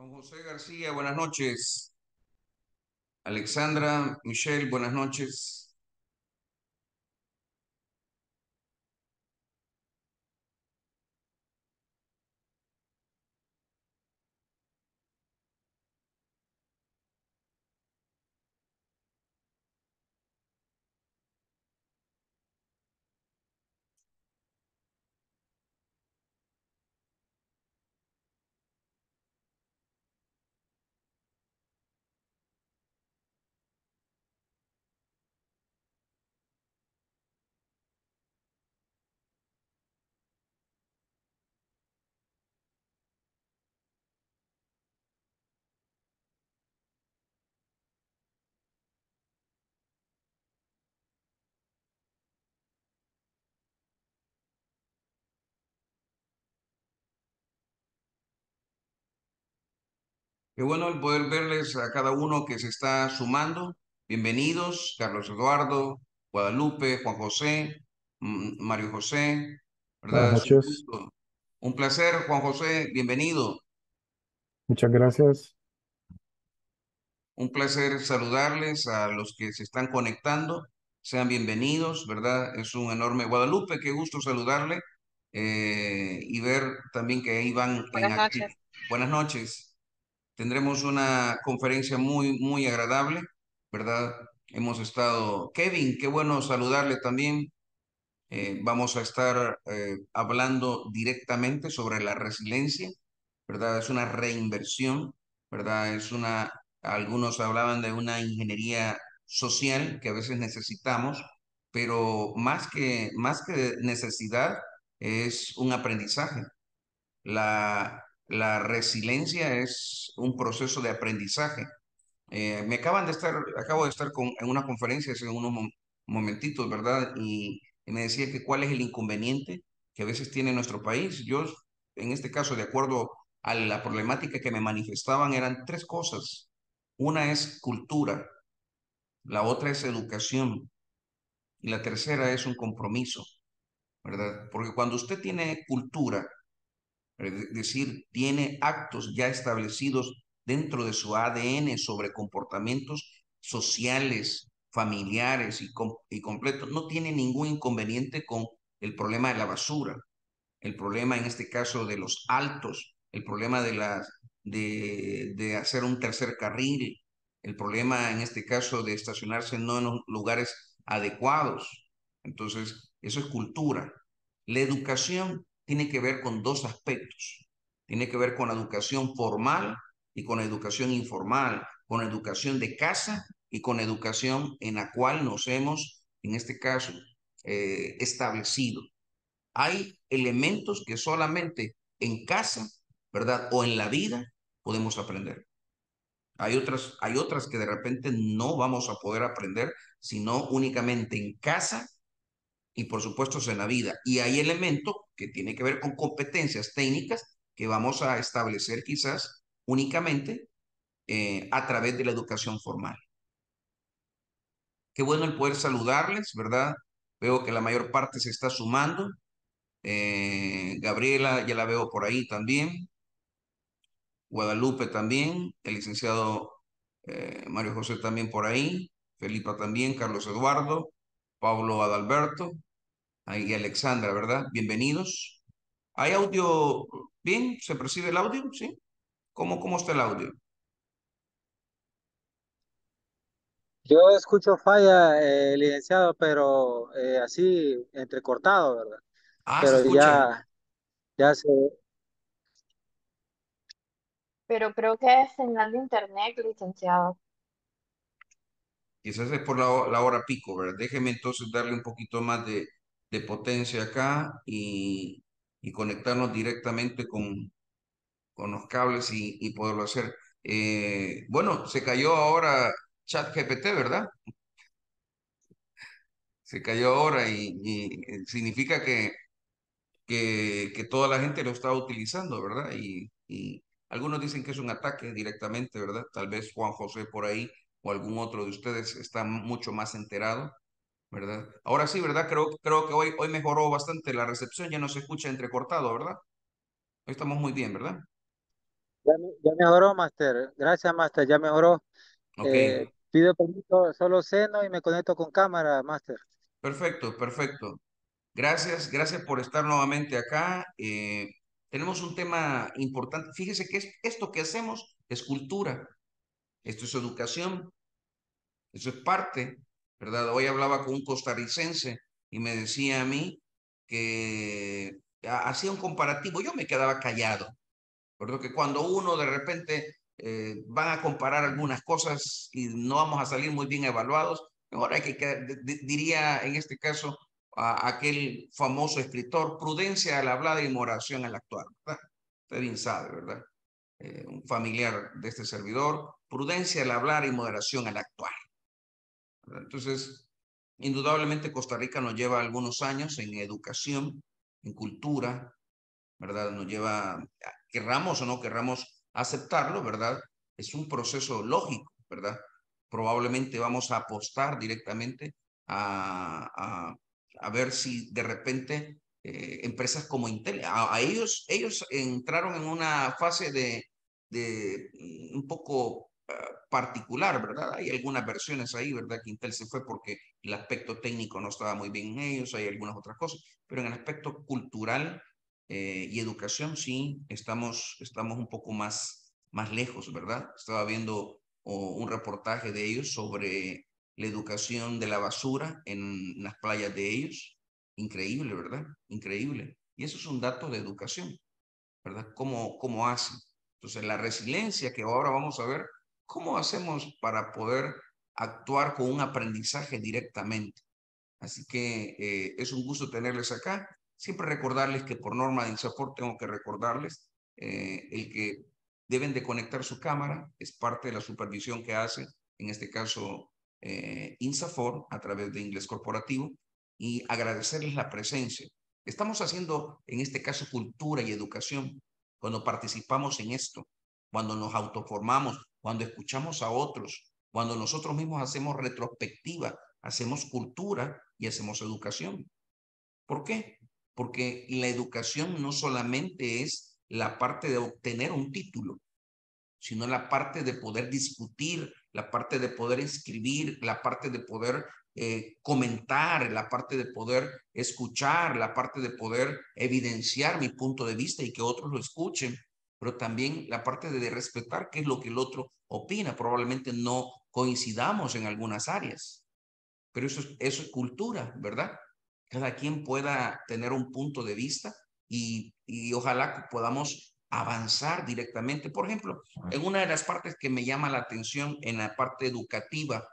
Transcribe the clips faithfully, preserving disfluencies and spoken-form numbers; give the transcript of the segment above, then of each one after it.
Juan José García, buenas noches. Alexandra, Michelle, buenas noches. Qué bueno el poder verles a cada uno que se está sumando. Bienvenidos, Carlos Eduardo, Guadalupe, Juan José, mm, Mario José, Buenas ¿verdad? Es un noches, gusto. Un placer, Juan José, bienvenido. muchas gracias. Un placer saludarles a los que se están conectando. Sean bienvenidos, ¿verdad? Es un enorme Guadalupe, qué gusto saludarle eh, y ver también que ahí van en Buenas activo. noches. Buenas noches. Tendremos una conferencia muy, muy agradable, ¿verdad? Hemos estado, Kevin, qué bueno saludarle también. Eh, vamos a estar eh, hablando directamente sobre la resiliencia, ¿verdad? Es una reinversión, ¿verdad? Es una, algunos hablaban de una ingeniería social que a veces necesitamos, pero más que, más que necesidad es un aprendizaje. La, la resiliencia es un proceso de aprendizaje. Eh, me acaban de estar, acabo de estar con, en una conferencia hace unos mom- momentitos, ¿verdad? Y, y me decía que cuál es el inconveniente que a veces tiene nuestro país. Yo, en este caso, de acuerdo a la problemática que me manifestaban, eran tres cosas. Una es cultura, la otra es educación y la tercera es un compromiso, ¿verdad? Porque cuando usted tiene cultura, es decir, tiene actos ya establecidos dentro de su A D N sobre comportamientos sociales, familiares y, com- y completos. No tiene ningún inconveniente con el problema de la basura, el problema en este caso de los altos, el problema de, las de, de hacer un tercer carril, el problema en este caso de estacionarse no en los lugares adecuados. Entonces, eso es cultura. La educación tiene que ver con dos aspectos. Tiene que ver con la educación formal y con la educación informal, con la educación de casa y con la educación en la cual nos hemos, en este caso, eh, establecido. Hay elementos que solamente en casa, ¿verdad? O en la vida podemos aprender. Hay otras, hay otras que de repente no vamos a poder aprender, sino únicamente en casa y por supuesto en la vida. Y hay elementos que tienen que ver con competencias técnicas que vamos a establecer quizás únicamente eh, a través de la educación formal. Qué bueno el poder saludarles, ¿verdad? Veo que la mayor parte se está sumando. Eh, Gabriela, ya la veo por ahí también. Guadalupe también. El licenciado eh, Mario José también por ahí. Felipa también. Carlos Eduardo. Pablo Adalberto. Ahí Alexandra, ¿verdad? Bienvenidos. ¿Hay audio bien? ¿Se percibe el audio? ¿Sí? ¿Cómo, cómo está el audio? Yo escucho falla, eh, licenciado, pero eh, así entrecortado, ¿verdad? Ah, se Pero escucha. ya, ya se, Pero creo que es señal de internet, licenciado. Quizás es por la, ho- la hora pico, ¿verdad? Déjeme entonces darle un poquito más de, de potencia acá y, y conectarnos directamente con, con los cables y, y poderlo hacer. Eh, bueno, se cayó ahora ChatGPT, ¿verdad? Se cayó ahora y, y, eh, significa que, que, que toda la gente lo está utilizando, ¿verdad? Y, y algunos dicen que es un ataque directamente, ¿verdad? Tal vez Juan José por ahí o algún otro de ustedes está mucho más enterado, ¿verdad? Ahora sí, ¿verdad? Creo, creo que hoy, hoy mejoró bastante la recepción, ya no se escucha entrecortado, ¿verdad? Hoy estamos muy bien, ¿verdad? Ya, me- ya mejoró, Master. Gracias, Master. Ya mejoró. Ok, Eh, pido permiso, solo ceno y me conecto con cámara, Master. perfecto, perfecto. Gracias, gracias por estar nuevamente acá. Eh, tenemos un tema importante. Fíjese que es, esto que hacemos es cultura, esto es educación, eso es parte, ¿verdad? Hoy hablaba con un costarricense y me decía a mí que ha- hacía un comparativo. Yo me quedaba callado, ¿verdad? Que cuando uno de repente eh, van a comparar algunas cosas y no vamos a salir muy bien evaluados, mejor hay que, que- di- di- diría en este caso a aquel famoso escritor, prudencia al hablar y moderación al actuar, ¿verdad? Usted bien sabe, ¿verdad? Eh, un familiar de este servidor, prudencia al hablar y moderación al actuar, ¿verdad? Entonces, indudablemente Costa Rica nos lleva algunos años en educación, en cultura, ¿verdad? Nos lleva, querramos o no querramos aceptarlo, ¿verdad? Es un proceso lógico, ¿verdad? Probablemente vamos a apostar directamente a, a, a ver si de repente eh, empresas como Intel, a, a, ellos, ellos entraron en una fase de, de mm, un poco uh, particular, ¿verdad? Hay algunas versiones ahí, ¿verdad? Que Intel se fue porque el aspecto técnico no estaba muy bien en ellos, hay algunas otras cosas, pero en el aspecto cultural eh, y educación, sí, estamos, estamos un poco más, más lejos, ¿verdad? Estaba viendo oh, un reportaje de ellos sobre la educación de la basura en las playas de ellos. Increíble, ¿verdad? Increíble. Y eso es un dato de educación, ¿verdad? ¿Cómo, cómo hacen? Entonces, la resiliencia que ahora vamos a ver, ¿cómo hacemos para poder actuar con un aprendizaje directamente? Así que eh, es un gusto tenerles acá. Siempre recordarles que por norma de INSAFORP tengo que recordarles eh, el que deben de conectar su cámara, es parte de la supervisión que hace, en este caso eh, INSAFORP a través de Inglés Corporativo, y agradecerles la presencia. Estamos haciendo, en este caso, cultura y educación cuando participamos en esto, cuando nos autoformamos, cuando escuchamos a otros, cuando nosotros mismos hacemos retrospectiva, hacemos cultura y hacemos educación. ¿Por qué? Porque la educación no solamente es la parte de obtener un título, sino la parte de poder discutir, la parte de poder escribir, la parte de poder eh, comentar, la parte de poder escuchar, la parte de poder evidenciar mi punto de vista y que otros lo escuchen, pero también la parte de respetar qué es lo que el otro opina. Probablemente no coincidamos en algunas áreas, pero eso es, eso es cultura, ¿verdad? Cada quien pueda tener un punto de vista y, y ojalá que podamos avanzar directamente. Por ejemplo, en una de las partes que me llama la atención en la parte educativa,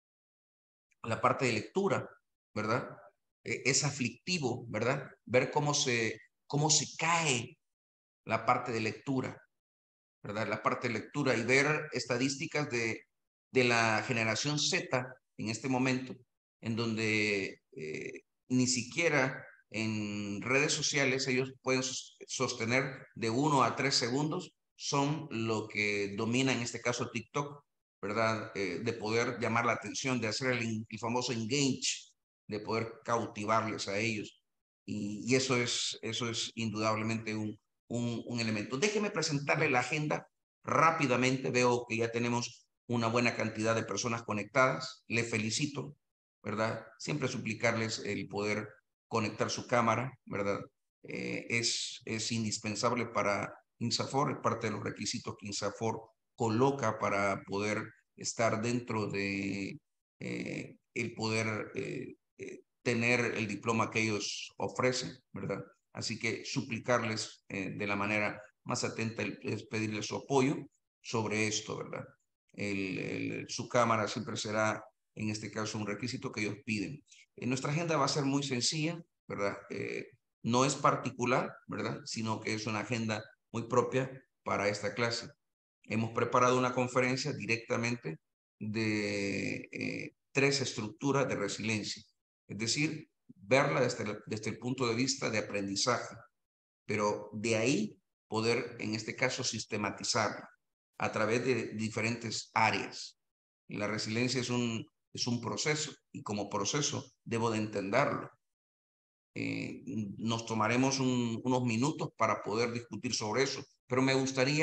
la parte de lectura, ¿verdad? Eh, es aflictivo, ¿verdad? Ver cómo se, cómo se cae la parte de lectura, ¿verdad? La parte de lectura y ver estadísticas de, de la generación Z en este momento, en donde eh, ni siquiera en redes sociales ellos pueden sostener de uno a tres segundos, son lo que domina en este caso TikTok, ¿verdad? Eh, de poder llamar la atención, de hacer el, el famoso engage, de poder cautivarles a ellos. Y, y eso, es, eso es indudablemente un, un, un elemento. Déjeme presentarle la agenda rápidamente. Veo que ya tenemos una buena cantidad de personas conectadas. Le felicito, ¿verdad? Siempre suplicarles el poder conectar su cámara, ¿verdad? Eh, es, es indispensable para INSAFOR, es parte de los requisitos que INSAFOR coloca para poder estar dentro de eh, el poder eh, eh, tener el diploma que ellos ofrecen, ¿verdad? Así que suplicarles eh, de la manera más atenta es pedirles su apoyo sobre esto, ¿verdad? El, el, su cámara siempre será, en este caso, un requisito que ellos piden. En nuestra agenda va a ser muy sencilla, ¿verdad? Eh, no es particular, ¿verdad? Sino que es una agenda muy propia para esta clase. Hemos preparado una conferencia directamente de eh, tres estructuras de resiliencia, es decir, verla desde el, desde el punto de vista de aprendizaje, pero de ahí poder, en este caso, sistematizarla a través de diferentes áreas. Y la resiliencia es un, es un proceso y como proceso debo de entenderlo. Eh, nos tomaremos un, unos minutos para poder discutir sobre eso, pero me gustaría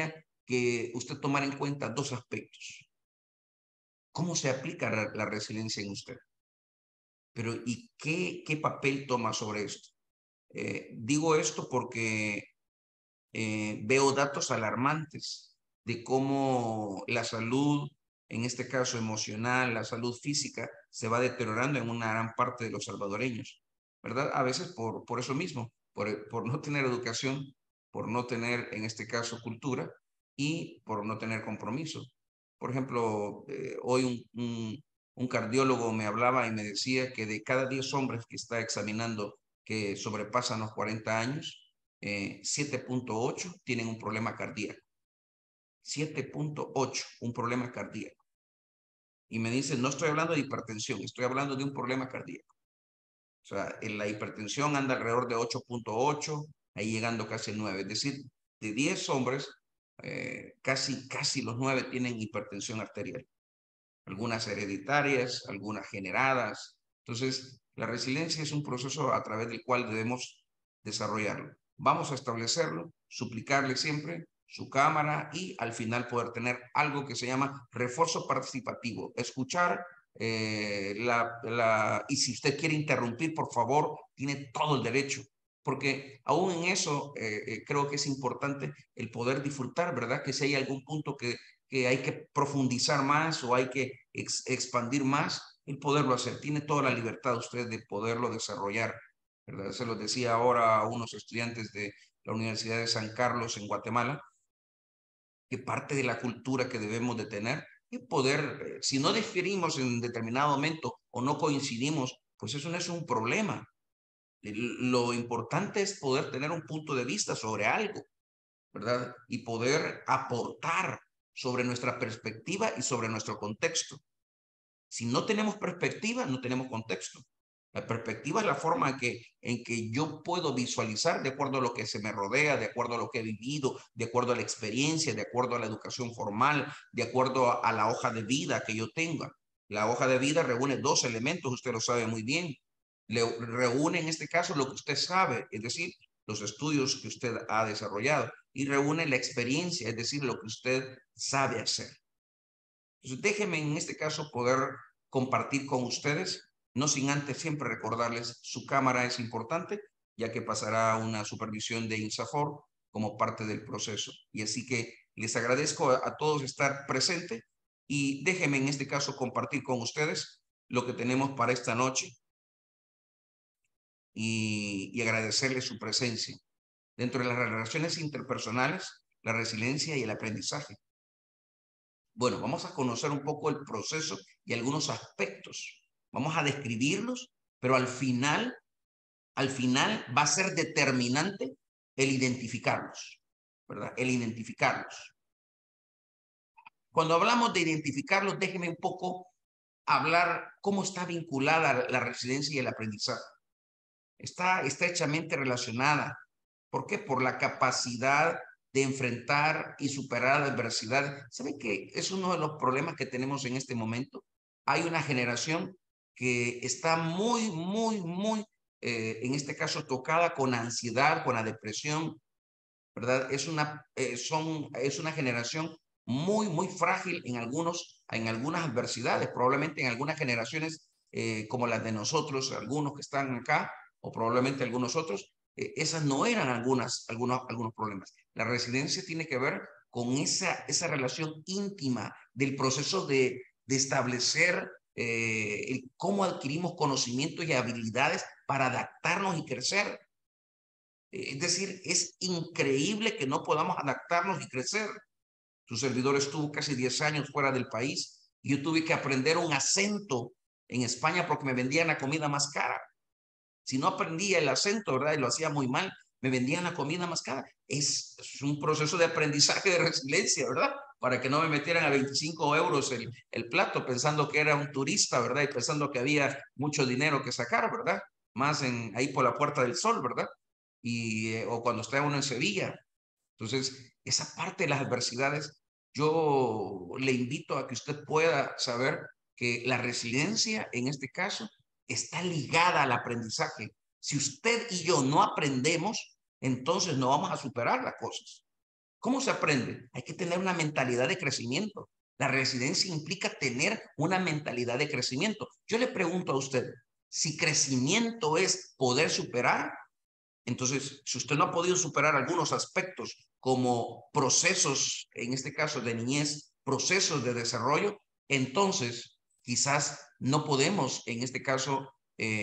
que usted tomara en cuenta dos aspectos. ¿Cómo se aplica la, la resiliencia en usted? Pero ¿y qué, qué papel toma sobre esto? Eh, digo esto porque eh, veo datos alarmantes de cómo la salud, en este caso emocional, la salud física, se va deteriorando en una gran parte de los salvadoreños, ¿verdad? A veces por, por eso mismo, por, por no tener educación, por no tener, en este caso, cultura y por no tener compromiso. Por ejemplo, eh, hoy un, un, un cardiólogo me hablaba y me decía que de cada diez hombres que está examinando que sobrepasan los cuarenta años, eh, siete punto ocho tienen un problema cardíaco. siete punto ocho, un problema cardíaco. Y me dice, no estoy hablando de hipertensión, estoy hablando de un problema cardíaco. O sea, en la hipertensión anda alrededor de ocho punto ocho, ahí llegando casi el nueve. Es decir, de diez hombres, eh, casi, casi los nueve tienen hipertensión arterial. Algunas hereditarias, algunas generadas. Entonces, la resiliencia es un proceso a través del cual debemos desarrollarlo. Vamos a establecerlo, suplicarle siempre su cámara y al final poder tener algo que se llama refuerzo participativo. Escuchar eh, la, la, y si usted quiere interrumpir, por favor, tiene todo el derecho. Porque aún en eso eh, eh, creo que es importante el poder disfrutar, ¿verdad? Que si hay algún punto que que hay que profundizar más o hay que ex expandir más, el poderlo hacer. Tiene toda la libertad usted de poderlo desarrollar, ¿verdad? Se lo decía ahora a unos estudiantes de la Universidad de San Carlos en Guatemala, que parte de la cultura que debemos de tener es poder, eh, si no diferimos en determinado momento o no coincidimos, pues eso no es un problema. Lo importante es poder tener un punto de vista sobre algo, ¿verdad? Y poder aportar sobre nuestra perspectiva y sobre nuestro contexto. Si no tenemos perspectiva, no tenemos contexto. La perspectiva es la forma en que, en que yo puedo visualizar de acuerdo a lo que se me rodea, de acuerdo a lo que he vivido, de acuerdo a la experiencia, de acuerdo a la educación formal, de acuerdo a, a la hoja de vida que yo tenga. La hoja de vida reúne dos elementos, usted lo sabe muy bien. Le reúne en este caso lo que usted sabe, es decir, los estudios que usted ha desarrollado, y reúne la experiencia, es decir, lo que usted sabe hacer. Entonces, déjenme en este caso poder compartir con ustedes, no sin antes siempre recordarles, su cámara es importante, ya que pasará una supervisión de INSAFORP como parte del proceso. Y así que les agradezco a, a todos estar presentes y déjenme en este caso compartir con ustedes lo que tenemos para esta noche y, y agradecerles su presencia. Dentro de las relaciones interpersonales, la resiliencia y el aprendizaje. Bueno, vamos a conocer un poco el proceso y algunos aspectos. Vamos a describirlos, pero al final, al final va a ser determinante el identificarlos, ¿verdad? El identificarlos. Cuando hablamos de identificarlos, déjenme un poco hablar cómo está vinculada la resiliencia y el aprendizaje. Está estrechamente relacionada. ¿Por qué? Por la capacidad de enfrentar y superar la adversidad. ¿Saben que es uno de los problemas que tenemos en este momento? Hay una generación que está muy, muy, muy, eh, en este caso, tocada con ansiedad, con la depresión, ¿verdad? Es una, eh, son, es una generación muy, muy frágil en, algunos, en algunas adversidades, probablemente en algunas generaciones eh, como las de nosotros, algunos que están acá, o probablemente algunos otros, eh, esas no eran algunas, algunos, algunos problemas. La resiliencia tiene que ver con esa, esa relación íntima del proceso de, de establecer eh, el, cómo adquirimos conocimientos y habilidades para adaptarnos y crecer. Es decir, es increíble que no podamos adaptarnos y crecer. Su servidor estuvo casi diez años fuera del país y yo tuve que aprender un acento en España porque me vendían la comida más cara. Si no aprendía el acento, ¿verdad? Y lo hacía muy mal, me vendían la comida más cara. Es, es un proceso de aprendizaje de resiliencia, ¿verdad? Para que no me metieran a veinticinco euros el, el plato pensando que era un turista, ¿verdad? Y pensando que había mucho dinero que sacar, ¿verdad? Más en, ahí por la Puerta del Sol, ¿verdad? Y, eh, o cuando está uno en Sevilla. Entonces, esa parte de las adversidades, yo le invito a que usted pueda saber que la resiliencia, en este caso, está ligada al aprendizaje. Si usted y yo no aprendemos, entonces no vamos a superar las cosas. ¿Cómo se aprende? Hay que tener una mentalidad de crecimiento. La resiliencia implica tener una mentalidad de crecimiento. Yo le pregunto a usted, si crecimiento es poder superar, entonces, si usted no ha podido superar algunos aspectos como procesos, en este caso de niñez, procesos de desarrollo, entonces quizás no podemos, en este caso,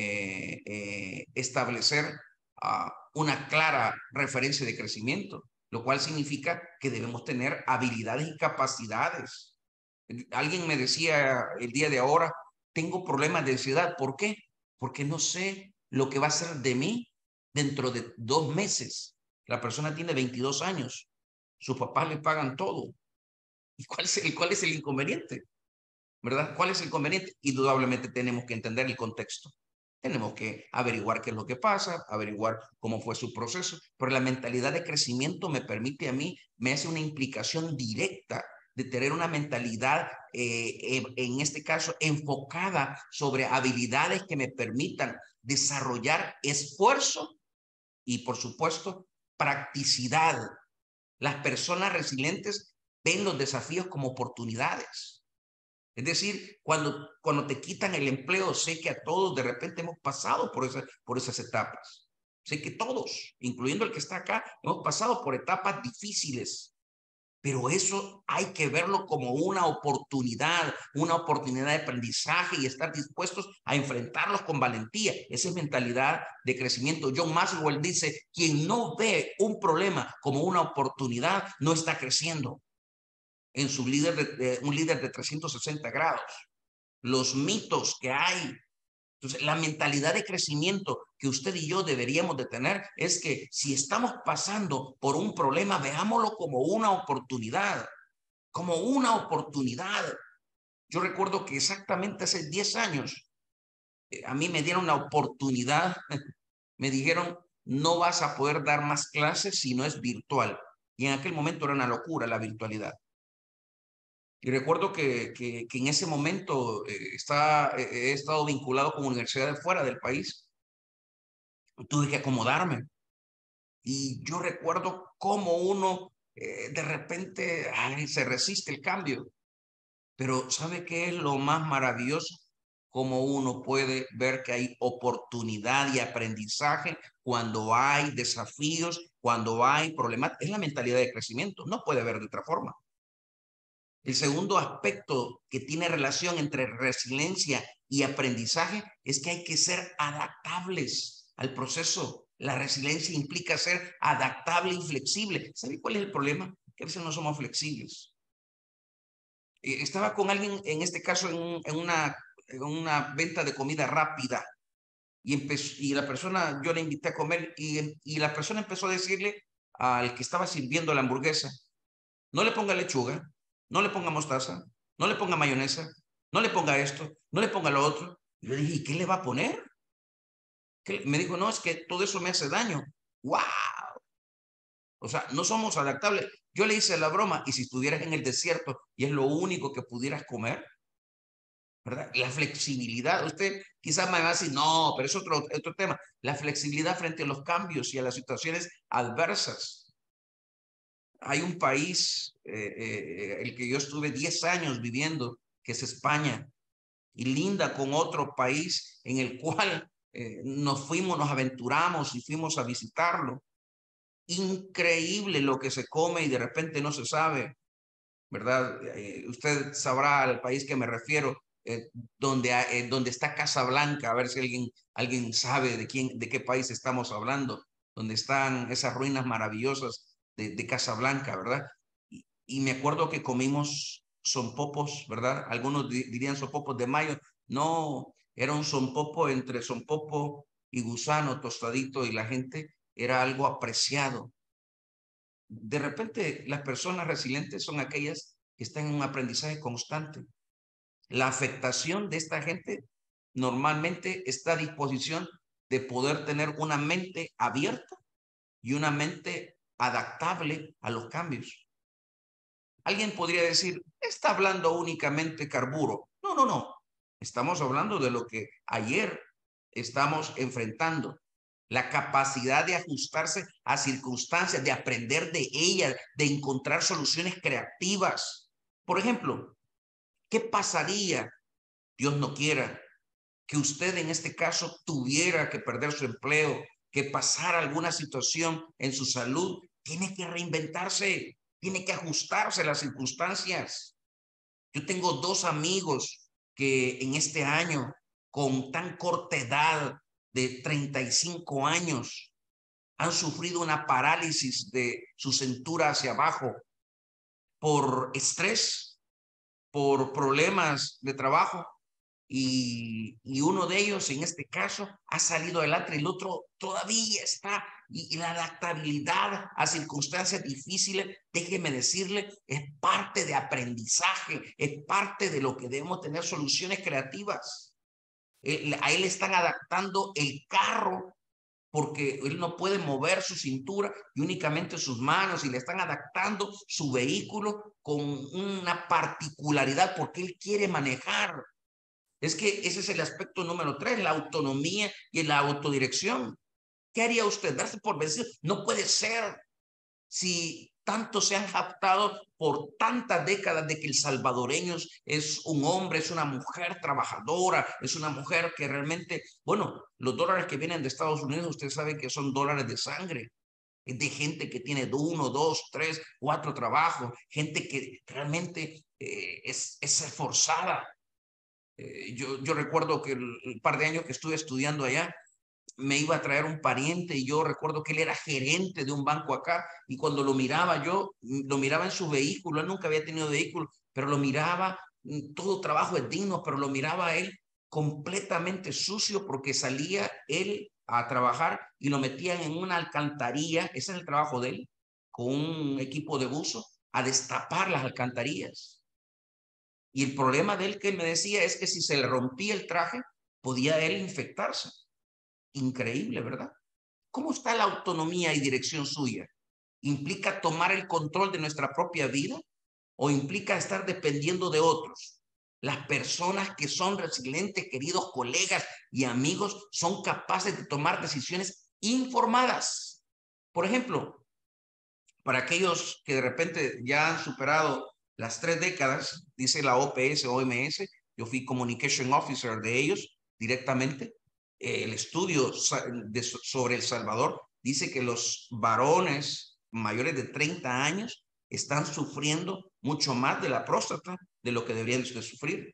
eh, eh, establecer uh, una clara referencia de crecimiento, lo cual significa que debemos tener habilidades y capacidades. Alguien me decía el día de ahora, tengo problemas de ansiedad. ¿Por qué? Porque no sé lo que va a ser de mí dentro de dos meses. La persona tiene veintidós años, sus papás le pagan todo. ¿Y cuál es el, cuál es el inconveniente? ¿Verdad? ¿Cuál es el inconveniente? Indudablemente tenemos que entender el contexto. Tenemos que averiguar qué es lo que pasa, averiguar cómo fue su proceso, pero la mentalidad de crecimiento me permite a mí, me hace una implicación directa de tener una mentalidad, eh, en este caso, enfocada sobre habilidades que me permitan desarrollar esfuerzo y, por supuesto, practicidad. Las personas resilientes ven los desafíos como oportunidades. Es decir, cuando, cuando te quitan el empleo, sé que a todos de repente hemos pasado por, esa, por esas etapas. Sé que todos, incluyendo el que está acá, hemos pasado por etapas difíciles. Pero eso hay que verlo como una oportunidad, una oportunidad de aprendizaje y estar dispuestos a enfrentarlos con valentía. Esa es mentalidad de crecimiento. John Maxwell dice, quien no ve un problema como una oportunidad, no está creciendo en su líder, de, de, un líder de trescientos sesenta grados. Los mitos que hay. Entonces, la mentalidad de crecimiento que usted y yo deberíamos de tener es que si estamos pasando por un problema, veámoslo como una oportunidad, como una oportunidad. Yo recuerdo que exactamente hace diez años, eh, a mí me dieron la oportunidad, me dijeron, no vas a poder dar más clases si no es virtual. Y en aquel momento era una locura la virtualidad. Y recuerdo que, que, que en ese momento eh, está, eh, he estado vinculado con universidades fuera del país. Tuve que acomodarme. Y yo recuerdo cómo uno eh, de repente ay, se resiste el cambio. Pero ¿sabe qué es lo más maravilloso? Cómo uno puede ver que hay oportunidad y aprendizaje cuando hay desafíos, cuando hay problemas. Es la mentalidad de crecimiento. No puede haber de otra forma. El segundo aspecto que tiene relación entre resiliencia y aprendizaje es que hay que ser adaptables al proceso. La resiliencia implica ser adaptable y flexible. ¿Sabe cuál es el problema? Que a veces no somos flexibles. Eh, estaba con alguien, en este caso, en, en, una, en una venta de comida rápida y, empezó, y la persona, yo le invité a comer y, y la persona empezó a decirle al que estaba sirviendo la hamburguesa, no le ponga lechuga, no le ponga mostaza, no le ponga mayonesa, no le ponga esto, no le ponga lo otro. Y yo dije, ¿y qué le va a poner? ¿Qué? Me dijo, no, es que todo eso me hace daño. ¡Wow! O sea, no somos adaptables. Yo le hice la broma, y si estuvieras en el desierto y es lo único que pudieras comer, ¿verdad? La flexibilidad. Usted quizás me va a decir, no, pero es otro, otro tema. La flexibilidad frente a los cambios y a las situaciones adversas. Hay un país, eh, eh, el que yo estuve diez años viviendo, que es España, y linda con otro país en el cual eh, nos fuimos, nos aventuramos y fuimos a visitarlo. Increíble lo que se come y de repente no se sabe, ¿verdad? Eh, usted sabrá al país que me refiero, eh, donde, eh, donde está Casablanca, a ver si alguien, alguien sabe de, quién, de qué país estamos hablando, donde están esas ruinas maravillosas de, de Casablanca, ¿verdad? Y, y me acuerdo que comimos sonpopos, ¿verdad? Algunos di, dirían sonpopos de mayo, no, era un sonpopo entre sonpopo y gusano tostadito y la gente era algo apreciado. De repente, las personas resilientes son aquellas que están en un aprendizaje constante. La afectación de esta gente normalmente está a disposición de poder tener una mente abierta y una mente adaptable a los cambios. Alguien podría decir, está hablando únicamente carburo. No, no, no. Estamos hablando de lo que ayer estamos enfrentando. la capacidad de ajustarse a circunstancias, de aprender de ellas, de encontrar soluciones creativas. Por ejemplo, ¿qué pasaría, Dios no quiera, que usted en este caso tuviera que perder su empleo, que pasara alguna situación en su salud? Tiene que reinventarse, tiene que ajustarse a las circunstancias. Yo tengo dos amigos que en este año, con tan corta edad de treinta y cinco años, han sufrido una parálisis de su cintura hacia abajo por estrés, por problemas de trabajo. Y, y uno de ellos, en este caso, ha salido adelante, el otro todavía está. Y, y la adaptabilidad a circunstancias difíciles, déjeme decirle, es parte de aprendizaje, es parte de lo que debemos tener soluciones creativas. Eh, a él le están adaptando el carro porque él no puede mover su cintura y únicamente sus manos, y le están adaptando su vehículo con una particularidad porque él quiere manejar. Es que ese es el aspecto número tres, la autonomía y la autodirección. ¿Qué haría usted? ¿Darse por vencido? No puede ser. Si tanto se han jactado por tantas décadas de que el salvadoreño es un hombre, es una mujer trabajadora, es una mujer que realmente, bueno, los dólares que vienen de Estados Unidos, usted sabe que son dólares de sangre. Es de gente que tiene uno, dos, tres, cuatro trabajos, gente que realmente eh, es, es esforzada. Eh, yo, yo recuerdo que el, el par de años que estuve estudiando allá, me iba a traer un pariente y yo recuerdo que él era gerente de un banco acá, y cuando lo miraba yo, lo miraba en su vehículo, él nunca había tenido vehículo, pero lo miraba, todo trabajo es digno, pero lo miraba a él completamente sucio porque salía él a trabajar y lo metían en una alcantarilla, ese es el trabajo de él, con un equipo de buzo, a destapar las alcantarillas. Y el problema de él que él me decía es que si se le rompía el traje, podía él infectarse. Increíble, ¿verdad? ¿Cómo está la autonomía y dirección suya? ¿Implica tomar el control de nuestra propia vida o implica estar dependiendo de otros? Las personas que son resilientes, queridos colegas y amigos, son capaces de tomar decisiones informadas. Por ejemplo, para aquellos que de repente ya han superado las tres décadas, dice la O P S, O M S, yo fui Communication Officer de ellos directamente. Eh, el estudio de, sobre El Salvador dice que los varones mayores de treinta años están sufriendo mucho más de la próstata de lo que deberían de sufrir.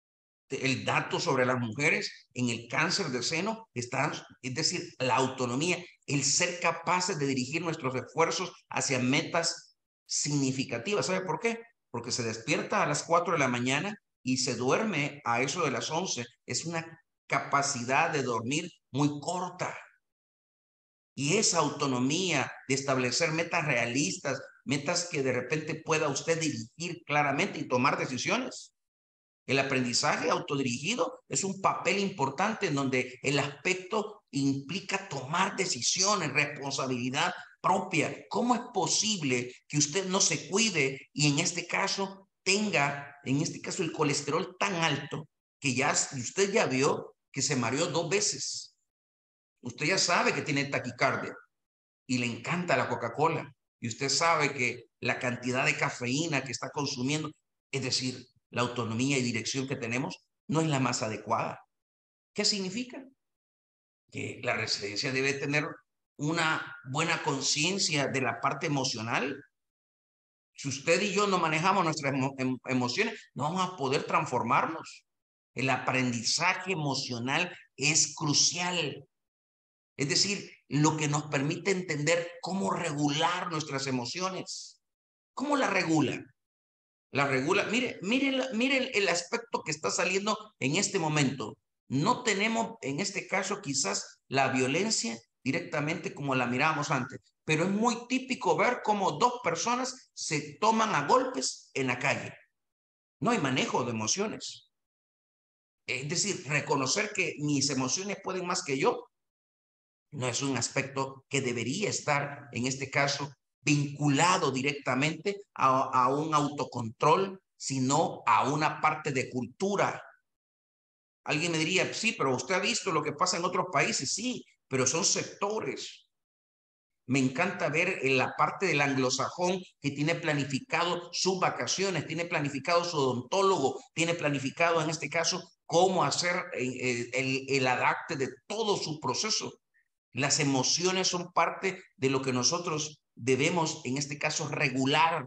El dato sobre las mujeres en el cáncer de seno está, es decir, la autonomía, el ser capaces de dirigir nuestros esfuerzos hacia metas significativas. ¿Sabe por qué? Porque se despierta a las cuatro de la mañana y se duerme a eso de las once. Es una capacidad de dormir muy corta. Y esa autonomía de establecer metas realistas, metas que de repente pueda usted dirigir claramente y tomar decisiones. El aprendizaje autodirigido es un papel importante en donde el aspecto implica tomar decisiones, responsabilidad propia. ¿Cómo es posible que usted no se cuide y en este caso tenga, en este caso, el colesterol tan alto que ya usted ya vio que se mareó dos veces? Usted ya sabe que tiene taquicardia y le encanta la Coca-Cola, y usted sabe que la cantidad de cafeína que está consumiendo, es decir, la autonomía y dirección que tenemos, no es la más adecuada. ¿Qué significa? Que la resiliencia debe tener una buena conciencia de la parte emocional. Si usted y yo no manejamos nuestras emo emociones, no vamos a poder transformarnos. El aprendizaje emocional es crucial. Es decir, lo que nos permite entender cómo regular nuestras emociones. ¿Cómo la regula? La regula, mire, mire, mire el aspecto que está saliendo en este momento. No tenemos, en este caso, quizás la violencia directamente como la mirábamos antes, pero es muy típico ver cómo dos personas se toman a golpes en la calle. No hay manejo de emociones. Es decir, reconocer que mis emociones pueden más que yo no es un aspecto que debería estar, en este caso, vinculado directamente a, a un autocontrol, sino a una parte de cultura. Alguien me diría, sí, pero usted ha visto lo que pasa en otros países. Sí, pero son sectores. Me encanta ver en la parte del anglosajón que tiene planificado sus vacaciones, tiene planificado su odontólogo, tiene planificado en este caso cómo hacer el, el, el adapte de todo su proceso. Las emociones son parte de lo que nosotros debemos en este caso regular.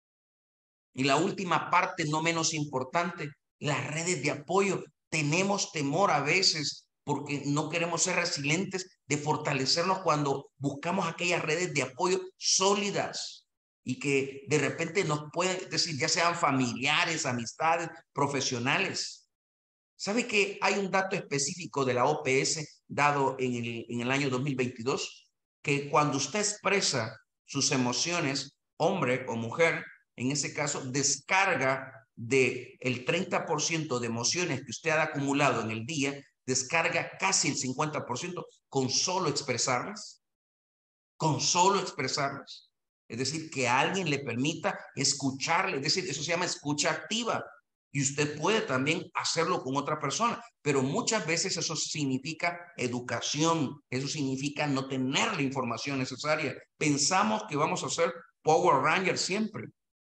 Y la última parte, no menos importante, las redes de apoyo. Tenemos temor a veces porque no queremos ser resilientes de fortalecernos cuando buscamos aquellas redes de apoyo sólidas y que de repente nos pueden decir, ya sean familiares, amistades, profesionales. ¿Sabe que hay un dato específico de la O P S dado en el, en el año dos mil veintidós? Que cuando usted expresa sus emociones, hombre o mujer, en ese caso, descarga de el treinta por ciento de emociones que usted ha acumulado en el día, descarga casi el cincuenta por ciento con solo expresarlas, con solo expresarlas. Es decir, que alguien le permita escucharle, es decir, eso se llama escucha activa. Y usted puede también hacerlo con otra persona, pero muchas veces eso significa educación, eso significa no tener la información necesaria. Pensamos que vamos a ser Power Rangers siempre.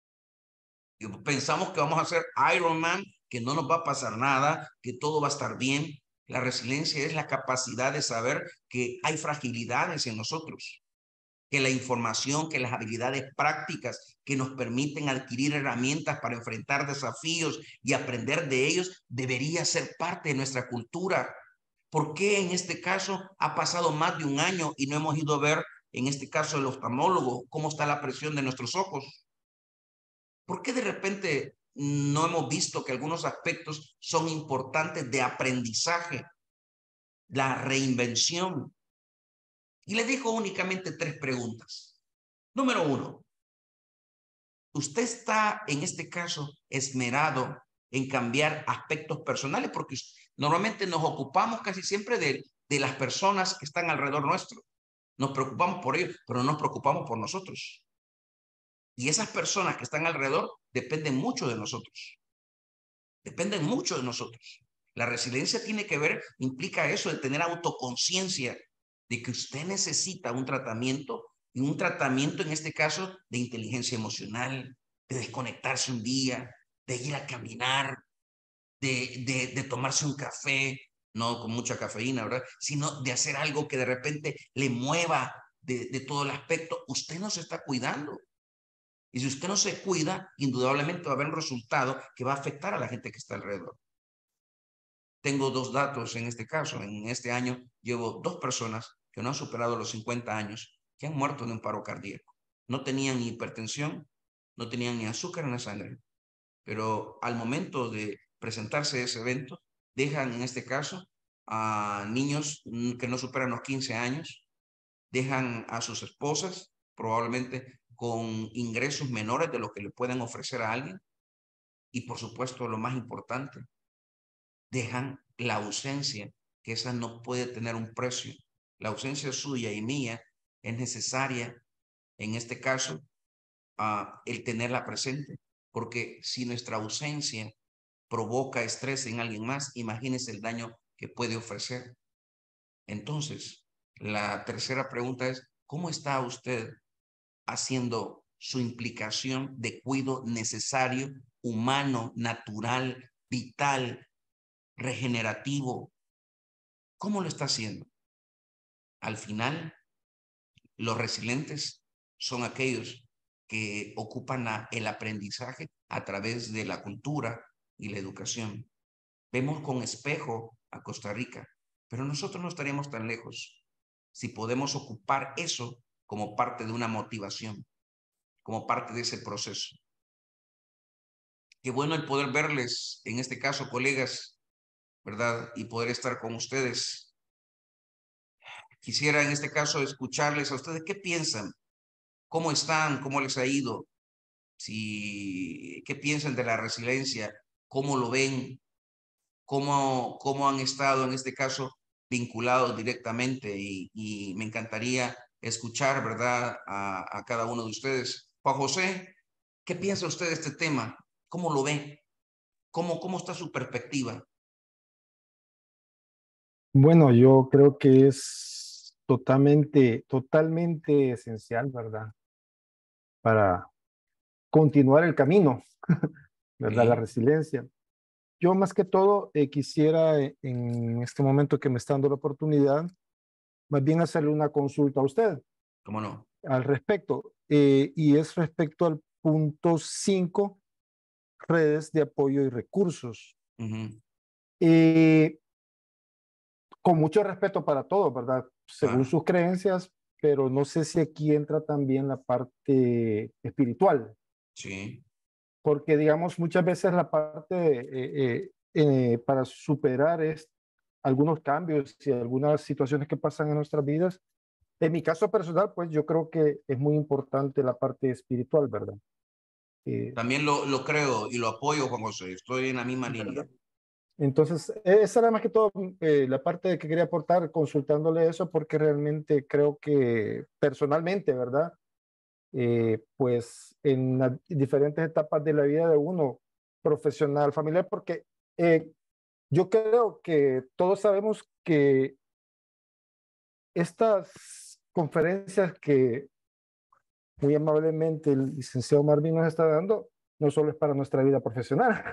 Pensamos que vamos a ser Iron Man, que no nos va a pasar nada, que todo va a estar bien. La resiliencia es la capacidad de saber que hay fragilidades en nosotros, que la información, que las habilidades prácticas que nos permiten adquirir herramientas para enfrentar desafíos y aprender de ellos debería ser parte de nuestra cultura. ¿Por qué en este caso ha pasado más de un año y no hemos ido a ver, en este caso el oftalmólogo, cómo está la presión de nuestros ojos? ¿Por qué de repente no hemos visto que algunos aspectos son importantes de aprendizaje, la reinvención? Y le dejo únicamente tres preguntas. Número uno, ¿usted está en este caso esmerado en cambiar aspectos personales? Porque normalmente nos ocupamos casi siempre de, de las personas que están alrededor nuestro. Nos preocupamos por ellos, pero no nos preocupamos por nosotros. Y esas personas que están alrededor dependen mucho de nosotros. Dependen mucho de nosotros. La resiliencia tiene que ver, implica eso de tener autoconciencia de que usted necesita un tratamiento y un tratamiento en este caso de inteligencia emocional, de desconectarse un día, de ir a caminar, de, de, de tomarse un café, no con mucha cafeína, ¿verdad? Sino de hacer algo que de repente le mueva de, de todo el aspecto. Usted no se está cuidando. Y si usted no se cuida, indudablemente va a haber un resultado que va a afectar a la gente que está alrededor. Tengo dos datos en este caso. En este año llevo dos personas que no han superado los cincuenta años que han muerto de un paro cardíaco. No tenían ni hipertensión, no tenían ni azúcar en la sangre, pero al momento de presentarse ese evento, dejan en este caso a niños que no superan los quince años, dejan a sus esposas probablemente con ingresos menores de lo que le pueden ofrecer a alguien y por supuesto lo más importante, dejan la ausencia, que esa no puede tener un precio. La ausencia suya y mía es necesaria en este caso uh, el tenerla presente, porque si nuestra ausencia provoca estrés en alguien más, imagínese el daño que puede ofrecer. Entonces, la tercera pregunta es, ¿cómo está usted haciendo su implicación de cuidado necesario, humano, natural, vital, regenerativo? ¿Cómo lo está haciendo? Al final, los resilientes son aquellos que ocupan la, el aprendizaje a través de la cultura y la educación. Vemos con espejo a Costa Rica, pero nosotros no estaríamos tan lejos si podemos ocupar eso como parte de una motivación, como parte de ese proceso. Qué bueno el poder verles, en este caso, colegas, ¿verdad? Y poder estar con ustedes. Quisiera en este caso escucharles a ustedes. ¿Qué piensan? ¿Cómo están? ¿Cómo les ha ido? Si, ¿qué piensan de la resiliencia? ¿Cómo lo ven? ¿Cómo, cómo han estado en este caso vinculados directamente? Y, y me encantaría escuchar, ¿verdad? A, a cada uno de ustedes. Juan José, ¿qué piensa usted de este tema? ¿Cómo lo ve? ¿Cómo, cómo está su perspectiva? Bueno, yo creo que es totalmente, totalmente esencial, ¿verdad? Para continuar el camino, ¿verdad? La Sí, resiliencia. Yo más que todo eh, quisiera eh, en este momento que me está dando la oportunidad, más bien hacerle una consulta a usted cómo no. al respecto. Eh, y es respecto al punto cinco, redes de apoyo y recursos. Ujú, Eh, con mucho respeto para todos, ¿verdad? Según claro, sus creencias, pero no sé si aquí entra también la parte espiritual, sí, porque digamos muchas veces la parte eh, eh, eh, para superar es, algunos cambios y algunas situaciones que pasan en nuestras vidas. En mi caso personal, pues yo creo que es muy importante la parte espiritual, ¿verdad? Eh, también lo, lo creo y lo apoyo, Juan José, estoy en la misma línea. ¿verdad? Entonces, e, esa era más que todo eh, la parte que quería aportar consultándole eso, porque realmente creo que personalmente, ¿verdad? Eh, pues en las diferentes etapas de la vida de uno, profesional, familiar, porque eh, yo creo que todos sabemos que estas conferencias que muy amablemente el licenciado Marvin nos está dando, no solo es para nuestra vida profesional,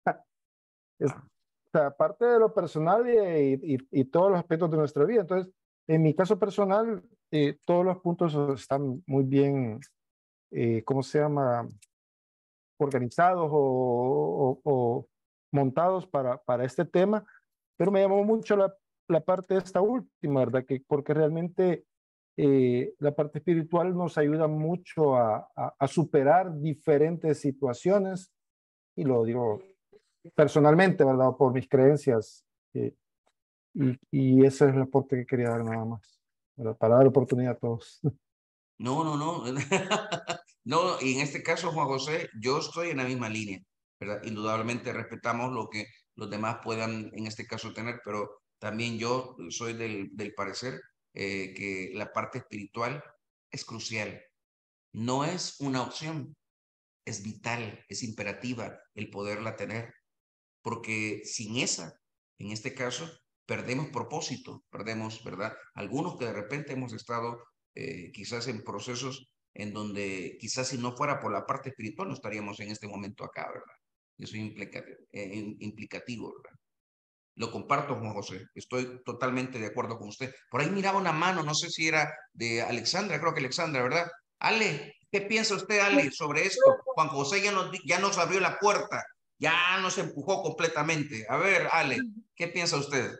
es, Ah, o sea, parte de lo personal y, y, y todos los aspectos de nuestra vida. Entonces, en mi caso personal, eh, todos los puntos están muy bien, eh, ¿cómo se llama? Organizados o, o, o montados para, para este tema, pero me llamó mucho la, la parte de esta última, ¿verdad? Que, porque realmente eh, la parte espiritual nos ayuda mucho a, a, a superar diferentes situaciones, y lo digo personalmente, ¿verdad? Por mis creencias. eh, y, y ese es el aporte que quería dar nada más, ¿verdad? Para dar oportunidad a todos. no, no, no. No, y en este caso, Juan José, yo estoy en la misma línea, ¿verdad? Indudablemente respetamos lo que los demás puedan en este caso tener, pero también yo soy del, del parecer eh, que la parte espiritual es crucial. No es una opción, es vital, es imperativa el poderla tener, porque sin esa, en este caso, perdemos propósito, perdemos, ¿verdad? Algunos que de repente hemos estado eh, quizás en procesos en donde quizás si no fuera por la parte espiritual no estaríamos en este momento acá, ¿verdad? Eso es implica, eh, implicativo, ¿verdad? Lo comparto, Juan José, estoy totalmente de acuerdo con usted. Por ahí miraba una mano, no sé si era de Alexandra, creo que Alexandra, ¿verdad? Ale, ¿qué piensa usted, Ale, sobre esto? Juan José ya nos, ya nos abrió la puerta, ya nos empujó completamente. A ver, Ale, ¿qué piensa usted?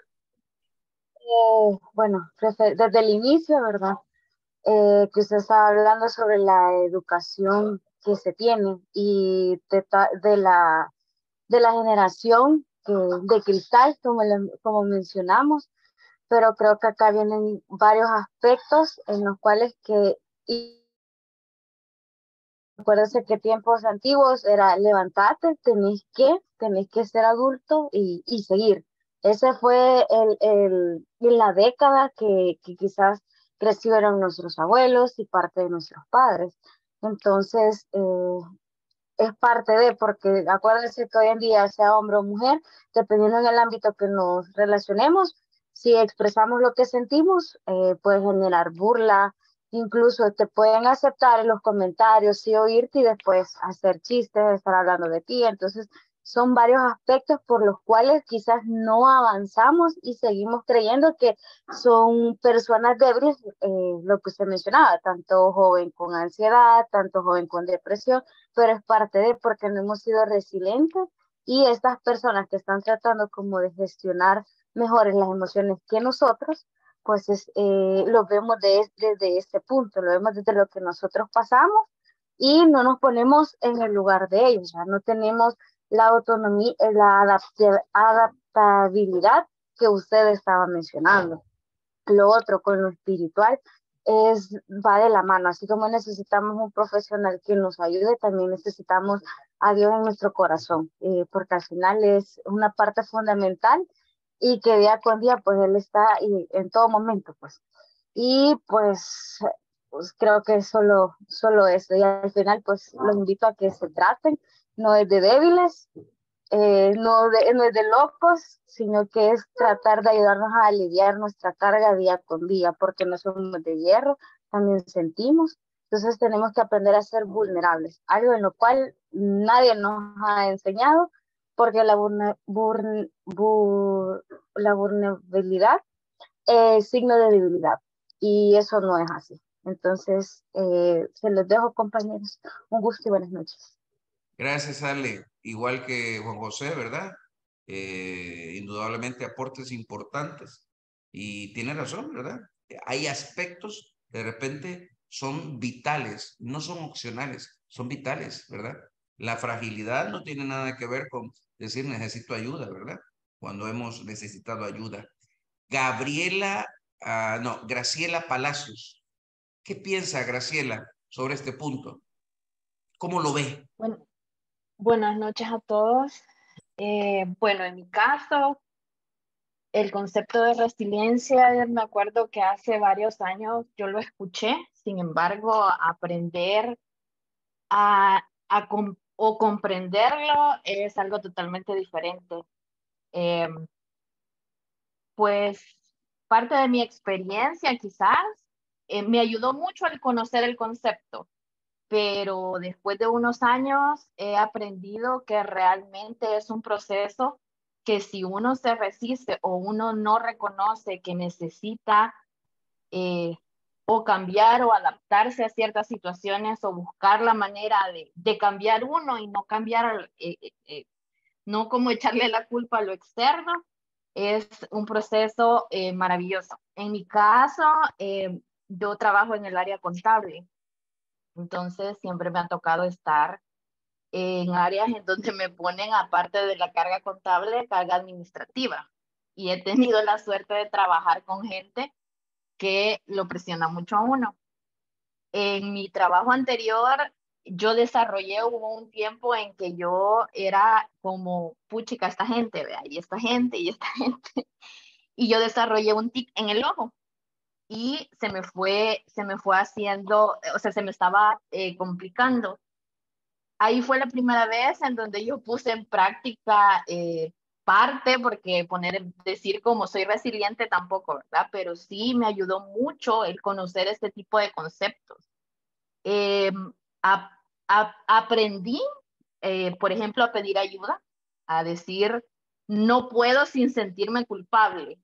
Eh, bueno, prefe- desde el inicio, ¿verdad? Eh, que usted estaba hablando sobre la educación que se tiene y de, ta- de la, de la generación que, de cristal, como, le- como mencionamos, pero creo que acá vienen varios aspectos en los cuales que, y acuérdense que tiempos antiguos era levantate, tenés que, tenés que ser adulto y, y seguir. Ese fue el, el, la década que, que quizás crecieron nuestros abuelos y parte de nuestros padres. Entonces, eh, es parte de, porque acuérdense que hoy en día, sea hombre o mujer, dependiendo en el ámbito que nos relacionemos, si expresamos lo que sentimos, eh, puede generar burla, incluso te pueden aceptar en los comentarios, sí oírte y después hacer chistes, estar hablando de ti. Entonces, son varios aspectos por los cuales quizás no avanzamos y seguimos creyendo que son personas débiles, eh, lo que usted mencionaba, tanto joven con ansiedad, tanto joven con depresión, pero es parte de porque no hemos sido resilientes y estas personas que están tratando como de gestionar mejores las emociones que nosotros, pues es, eh, lo vemos de, desde este punto, lo vemos desde lo que nosotros pasamos y no nos ponemos en el lugar de ellos, ya no tenemos la autonomía, la adapt adaptabilidad que usted estaba mencionando. Lo otro con lo espiritual es, va de la mano, así como necesitamos un profesional que nos ayude, también necesitamos a Dios en nuestro corazón, eh, porque al final es una parte fundamental y que día con día pues Él está y en todo momento pues. Y pues, pues creo que solo, solo eso, y al final pues los invito a que se traten, no es de débiles, eh, no, de, no es de locos, sino que es tratar de ayudarnos a aliviar nuestra carga día con día, porque no somos de hierro, también sentimos. Entonces tenemos que aprender a ser vulnerables, algo en lo cual nadie nos ha enseñado, porque la, vulne, burn, bur, la vulnerabilidad es signo de debilidad, y eso no es así. Entonces, eh, se los dejo, compañeros. Un gusto y buenas noches. Gracias, Ale. Igual que Juan José, ¿verdad? Eh, indudablemente aportes importantes. Y tiene razón, ¿verdad? Hay aspectos que de repente son vitales, no son opcionales, son vitales, ¿verdad? La fragilidad no tiene nada que ver con decir necesito ayuda, ¿verdad? Cuando hemos necesitado ayuda. Gabriela, uh, no, Graciela Palacios. ¿Qué piensa Graciela sobre este punto? ¿Cómo lo ve? Bueno, buenas noches a todos. Eh, bueno, en mi caso, el concepto de resiliencia, me acuerdo que hace varios años yo lo escuché, sin embargo, aprender a, a com o comprenderlo es algo totalmente diferente. Eh, pues parte de mi experiencia quizás eh, me ayudó mucho al conocer el concepto, pero después de unos años he aprendido que realmente es un proceso que si uno se resiste o uno no reconoce que necesita eh, o cambiar o adaptarse a ciertas situaciones o buscar la manera de, de cambiar uno y no cambiar, eh, eh, no como echarle la culpa a lo externo, es un proceso eh, maravilloso. En mi caso, eh, yo trabajo en el área contable. Entonces siempre me ha tocado estar en áreas en donde me ponen, aparte de la carga contable, carga administrativa. Y he tenido la suerte de trabajar con gente que lo presiona mucho a uno. En mi trabajo anterior, yo desarrollé, hubo un tiempo en que yo era como, puchica, esta gente, vea, y esta gente, y esta gente. Y yo desarrollé un tic en el ojo. Y se me fue, se me fue haciendo, o sea, se me estaba eh, complicando. Ahí fue la primera vez en donde yo puse en práctica eh, parte, porque poner, decir como soy resiliente tampoco, ¿verdad? Pero sí me ayudó mucho el conocer este tipo de conceptos. Eh, a, a, aprendí, eh, por ejemplo, a pedir ayuda, a decir, no puedo sin sentirme culpable.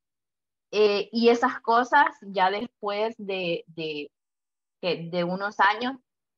Eh, y esas cosas ya después de, de, de, de unos años,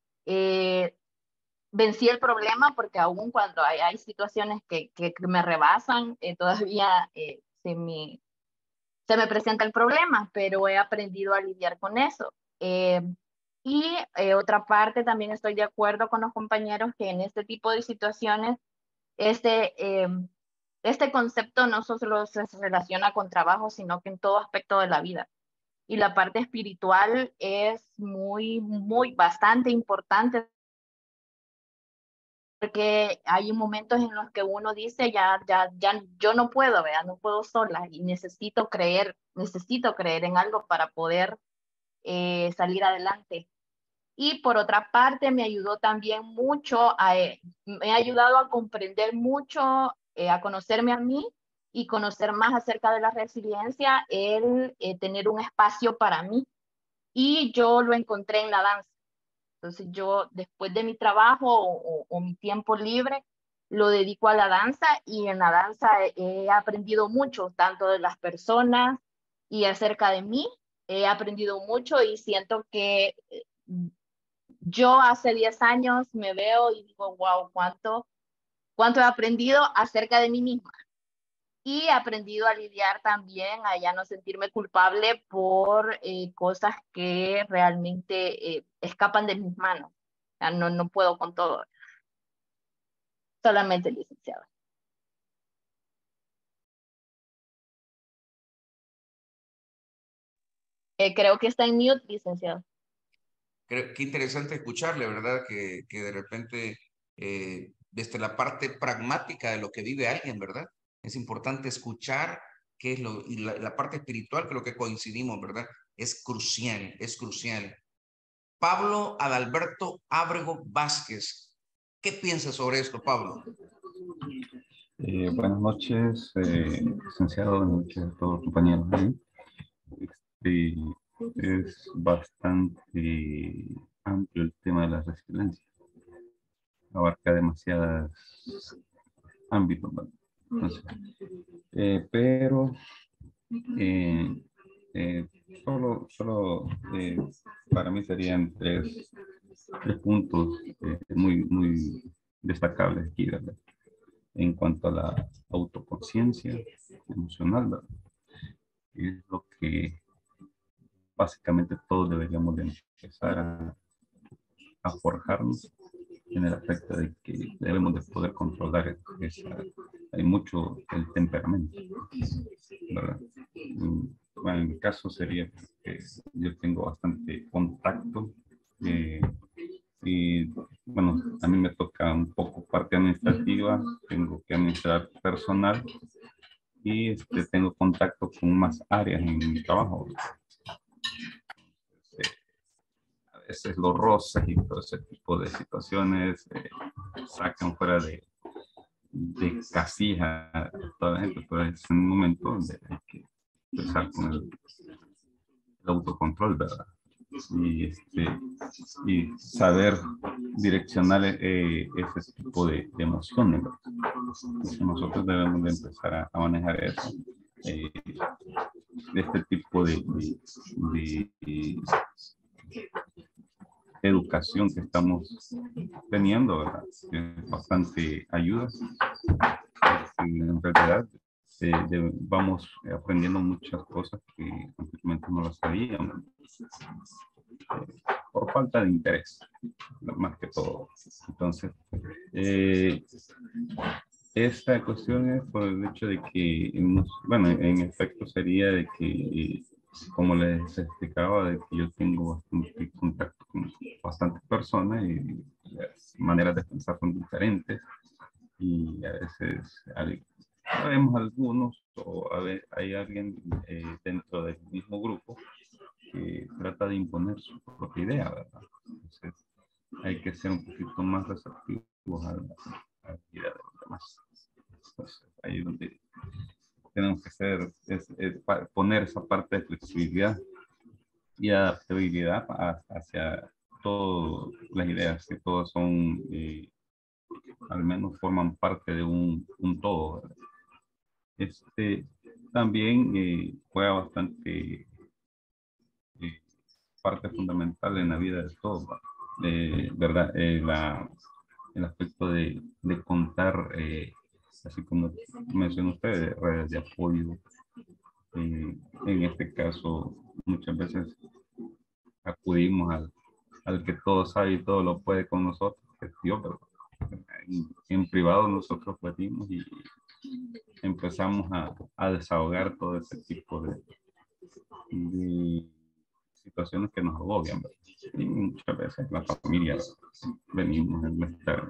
eh, vencí el problema, porque aún cuando hay, hay situaciones que, que, que me rebasan, eh, todavía eh, se, me, se me presenta el problema, pero he aprendido a lidiar con eso. Eh, y eh, otra parte, también estoy de acuerdo con los compañeros que en este tipo de situaciones, este, eh, este concepto no solo se relaciona con trabajo, sino que en todo aspecto de la vida. Y la parte espiritual es muy, muy, bastante importante, porque hay momentos en los que uno dice, ya, ya, ya, yo no puedo, ¿verdad? No puedo sola y necesito creer, necesito creer en algo para poder eh, salir adelante. Y por otra parte, me ayudó también mucho, a, eh, me ha ayudado a comprender mucho, eh, a conocerme a mí y conocer más acerca de la resiliencia, el eh, tener un espacio para mí. Y yo lo encontré en la danza. Entonces yo después de mi trabajo o, o, o mi tiempo libre lo dedico a la danza, y en la danza he, he aprendido mucho, tanto de las personas y acerca de mí. He aprendido mucho y siento que yo hace diez años me veo y digo, wow, cuánto, cuánto he aprendido acerca de mí misma. Y he aprendido a lidiar también, a ya no sentirme culpable por eh, cosas que realmente eh, escapan de mis manos. O sea, no, no puedo con todo. Solamente licenciado. Eh, creo que está en mute, licenciado. Creo, qué interesante escucharle, ¿verdad? Que, que de repente, eh, desde la parte pragmática de lo que vive alguien, ¿verdad? Es importante escuchar qué es lo, y la, la parte espiritual, creo que coincidimos, ¿verdad? Es crucial, es crucial. Pablo Adalberto Ábrego Vázquez, ¿qué piensas sobre esto, Pablo? Eh, buenas noches, eh, licenciado, buenas noches a todos los compañeros ahí. Este, es bastante amplio el tema de la resiliencia. Abarca demasiados ámbitos, ¿vale? Entonces, eh, pero eh, eh, solo, solo eh, para mí serían tres, tres puntos eh, muy, muy destacables aquí, ¿verdad? En cuanto a la autoconciencia emocional, ¿verdad? Es lo que básicamente todos deberíamos de empezar a, a forjarnos en el aspecto de que debemos de poder controlar esa, hay mucho el temperamento, ¿verdad? Bueno, en mi caso sería que yo tengo bastante contacto eh, y bueno, a mí me toca un poco parte administrativa, tengo que administrar personal y este, tengo contacto con más áreas en mi trabajo. Eh, a veces los roces y todo ese tipo de situaciones eh, sacan fuera de, de casilla a toda la gente, pero es un momento donde hay que empezar con el, el autocontrol, ¿verdad? Y, este, y saber direccionar eh, ese tipo de, de emociones, ¿verdad? Entonces nosotros debemos de empezar a, a manejar eso. Eh, este tipo de, de, de, de educación que estamos teniendo, ¿verdad? Es bastante ayuda. En realidad eh, de, vamos aprendiendo muchas cosas que anteriormente no las sabíamos. Eh, por falta de interés, más que todo. Entonces, eh, esta cuestión es por el hecho de que, bueno, en efecto sería de que, como les explicaba, de que yo tengo bastante contacto con bastantes personas y las maneras de pensar son diferentes y a veces hay, vemos algunos o a ver, hay alguien eh, dentro del mismo grupo que trata de imponer su propia idea, ¿verdad? Entonces hay que ser un poquito más receptivos a la, a la idea de los demás. Entonces, ahí es donde tenemos que ser, es, es poner esa parte de flexibilidad y adaptabilidad a, hacia todas las ideas, que todas son, eh, al menos forman parte de un, un todo, ¿verdad? Este también eh, juega bastante eh, parte fundamental en la vida de todos, eh, ¿verdad? Eh, la, el aspecto de, de contar, eh, así como mencionó usted, redes de apoyo. Eh, en este caso, muchas veces acudimos al, al que todo sabe y todo lo puede con nosotros, que es Dios, pero en, en privado nosotros pedimos y empezamos a, a desahogar todo ese tipo de, de situaciones que nos agobian, ¿verdad? Y muchas veces las familias venimos en nuestra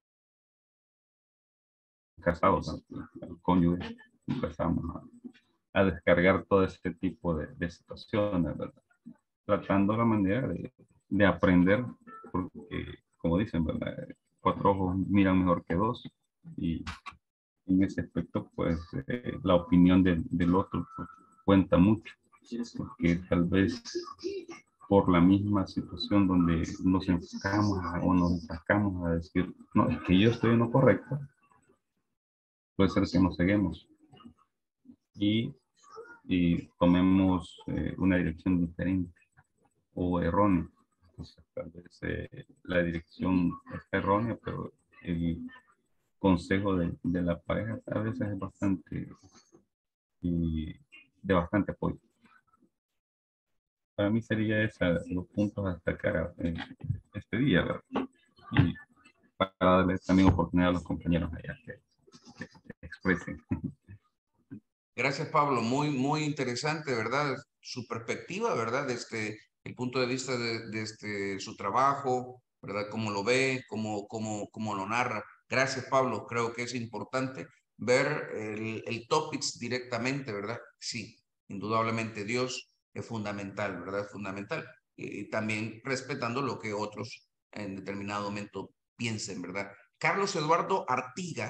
casados, el cónyuge, empezamos a, a descargar todo este tipo de, de situaciones, ¿verdad? Tratando la manera de, de aprender, porque como dicen, ¿verdad? Cuatro ojos miran mejor que dos y en ese aspecto, pues eh, la opinión de, del otro pues, cuenta mucho, porque tal vez por la misma situación donde nos enfocamos o nos enfocamos a decir, no, es que yo estoy en lo correcto, puede ser que nos ceguemos y, y tomemos eh, una dirección diferente o errónea. Entonces, tal vez eh, la dirección está errónea, pero el consejo de, de la pareja a veces es bastante y de bastante apoyo. Para mí sería esa los puntos a destacar en este día, ¿verdad? Y para darles también oportunidad a los compañeros allá que, que, que expresen. Gracias, Pablo. Muy, muy interesante, ¿verdad? Su perspectiva, ¿verdad? Desde el punto de vista de, de este, su trabajo, ¿verdad? Cómo lo ve, cómo, cómo, cómo lo narra. Gracias, Pablo. Creo que es importante ver el, el topics directamente, ¿verdad? Sí, indudablemente Dios es fundamental, ¿verdad? Fundamental. Y, y también respetando lo que otros en determinado momento piensen, ¿verdad? Carlos Eduardo Artiga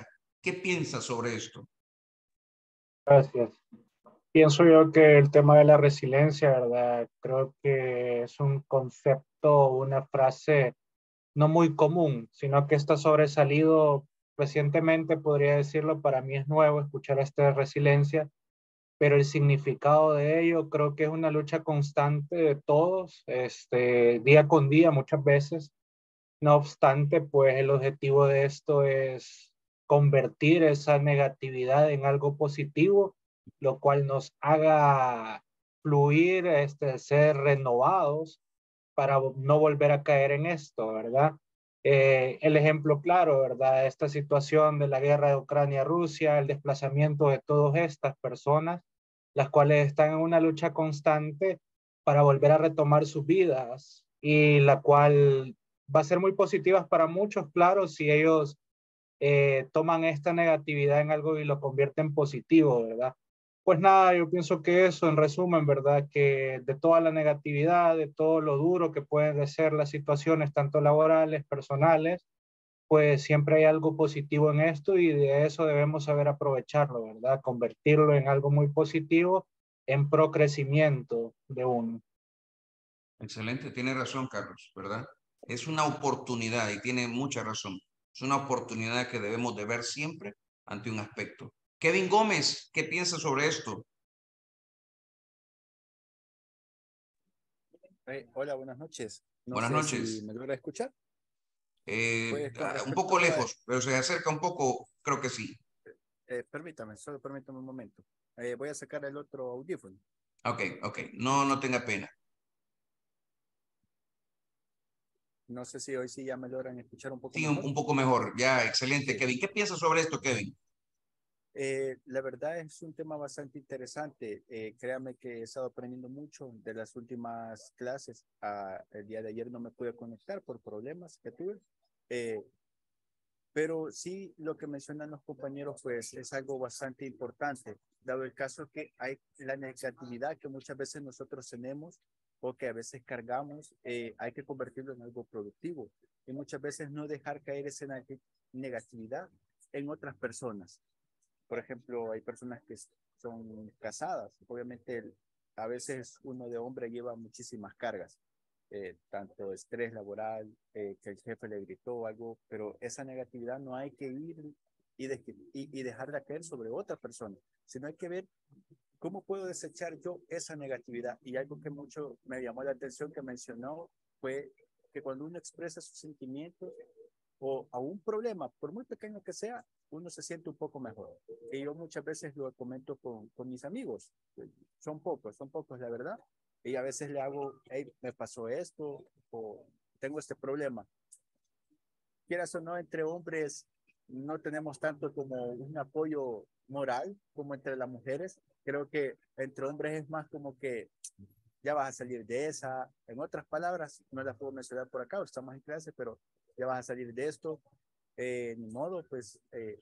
¿Qué piensas sobre esto? Gracias. Pienso yo que el tema de la resiliencia, ¿verdad? Creo que es un concepto, una frase no muy común, sino que está sobresalido recientemente, podría decirlo. Para mí es nuevo escuchar esta resiliencia, pero el significado de ello creo que es una lucha constante de todos, este, día con día muchas veces. No obstante, pues el objetivo de esto es convertir esa negatividad en algo positivo, lo cual nos haga fluir, este, ser renovados para no volver a caer en esto, ¿verdad? Eh, el ejemplo claro, ¿verdad? Esta situación de la guerra de Ucrania-Rusia, el desplazamiento de todas estas personas, las cuales están en una lucha constante para volver a retomar sus vidas y la cual va a ser muy positiva para muchos, claro, si ellos eh, toman esta negatividad en algo y lo convierten en positivo, ¿verdad? Pues nada, yo pienso que eso, en resumen, ¿verdad? Que de toda la negatividad, de todo lo duro que pueden ser las situaciones, tanto laborales, personales, pues siempre hay algo positivo en esto y de eso debemos saber aprovecharlo, ¿verdad? Convertirlo en algo muy positivo, en pro crecimiento de uno. Excelente, tiene razón, Carlos, ¿verdad? Es una oportunidad y tiene mucha razón. Es una oportunidad que debemos de ver siempre ante un aspecto. Kevin Gómez, ¿qué piensas sobre esto? Eh, hola, buenas noches. No Buenas sé noches. si me logra escuchar. Eh, Pues con ah, un respecto poco a... lejos, pero se acerca un poco, creo que sí. eh, permítame, solo permítame un momento. Eh, voy a sacar el otro audífono. Ok, ok, no, no tenga pena. No sé si hoy sí ya me logran escuchar un poco Sí, un, mejor. un poco mejor. Ya, excelente, Sí. Kevin. ¿Qué piensas sobre esto, Kevin? Eh, la verdad es un tema bastante interesante. Eh, créame que he estado aprendiendo mucho de las últimas clases. Ah, el día de ayer no me pude conectar por problemas que tuve. Eh, Pero sí, lo que mencionan los compañeros, pues es algo bastante importante, dado el caso que hay la negatividad que muchas veces nosotros tenemos o que a veces cargamos, eh, hay que convertirlo en algo productivo y muchas veces no dejar caer esa negatividad en otras personas. Por ejemplo, hay personas que son casadas, obviamente el, a veces uno de hombre lleva muchísimas cargas. Eh, tanto estrés laboral, eh, que el jefe le gritó o algo, pero esa negatividad no hay que ir y, de, y, y dejarla caer sobre otra persona, sino hay que ver cómo puedo desechar yo esa negatividad. Y algo que mucho me llamó la atención que mencionó fue que cuando uno expresa sus sentimientos o a un problema, por muy pequeño que sea, uno se siente un poco mejor. Y yo muchas veces lo comento con, con mis amigos, son pocos, son pocos la verdad, y a veces le hago, hey, me pasó esto, o tengo este problema. Quieras o no, entre hombres no tenemos tanto como un apoyo moral como entre las mujeres. Creo que entre hombres es más como que ya vas a salir de esa. En otras palabras, no las puedo mencionar por acá, estamos en clase, pero ya vas a salir de esto. Eh, ni modo, pues eh,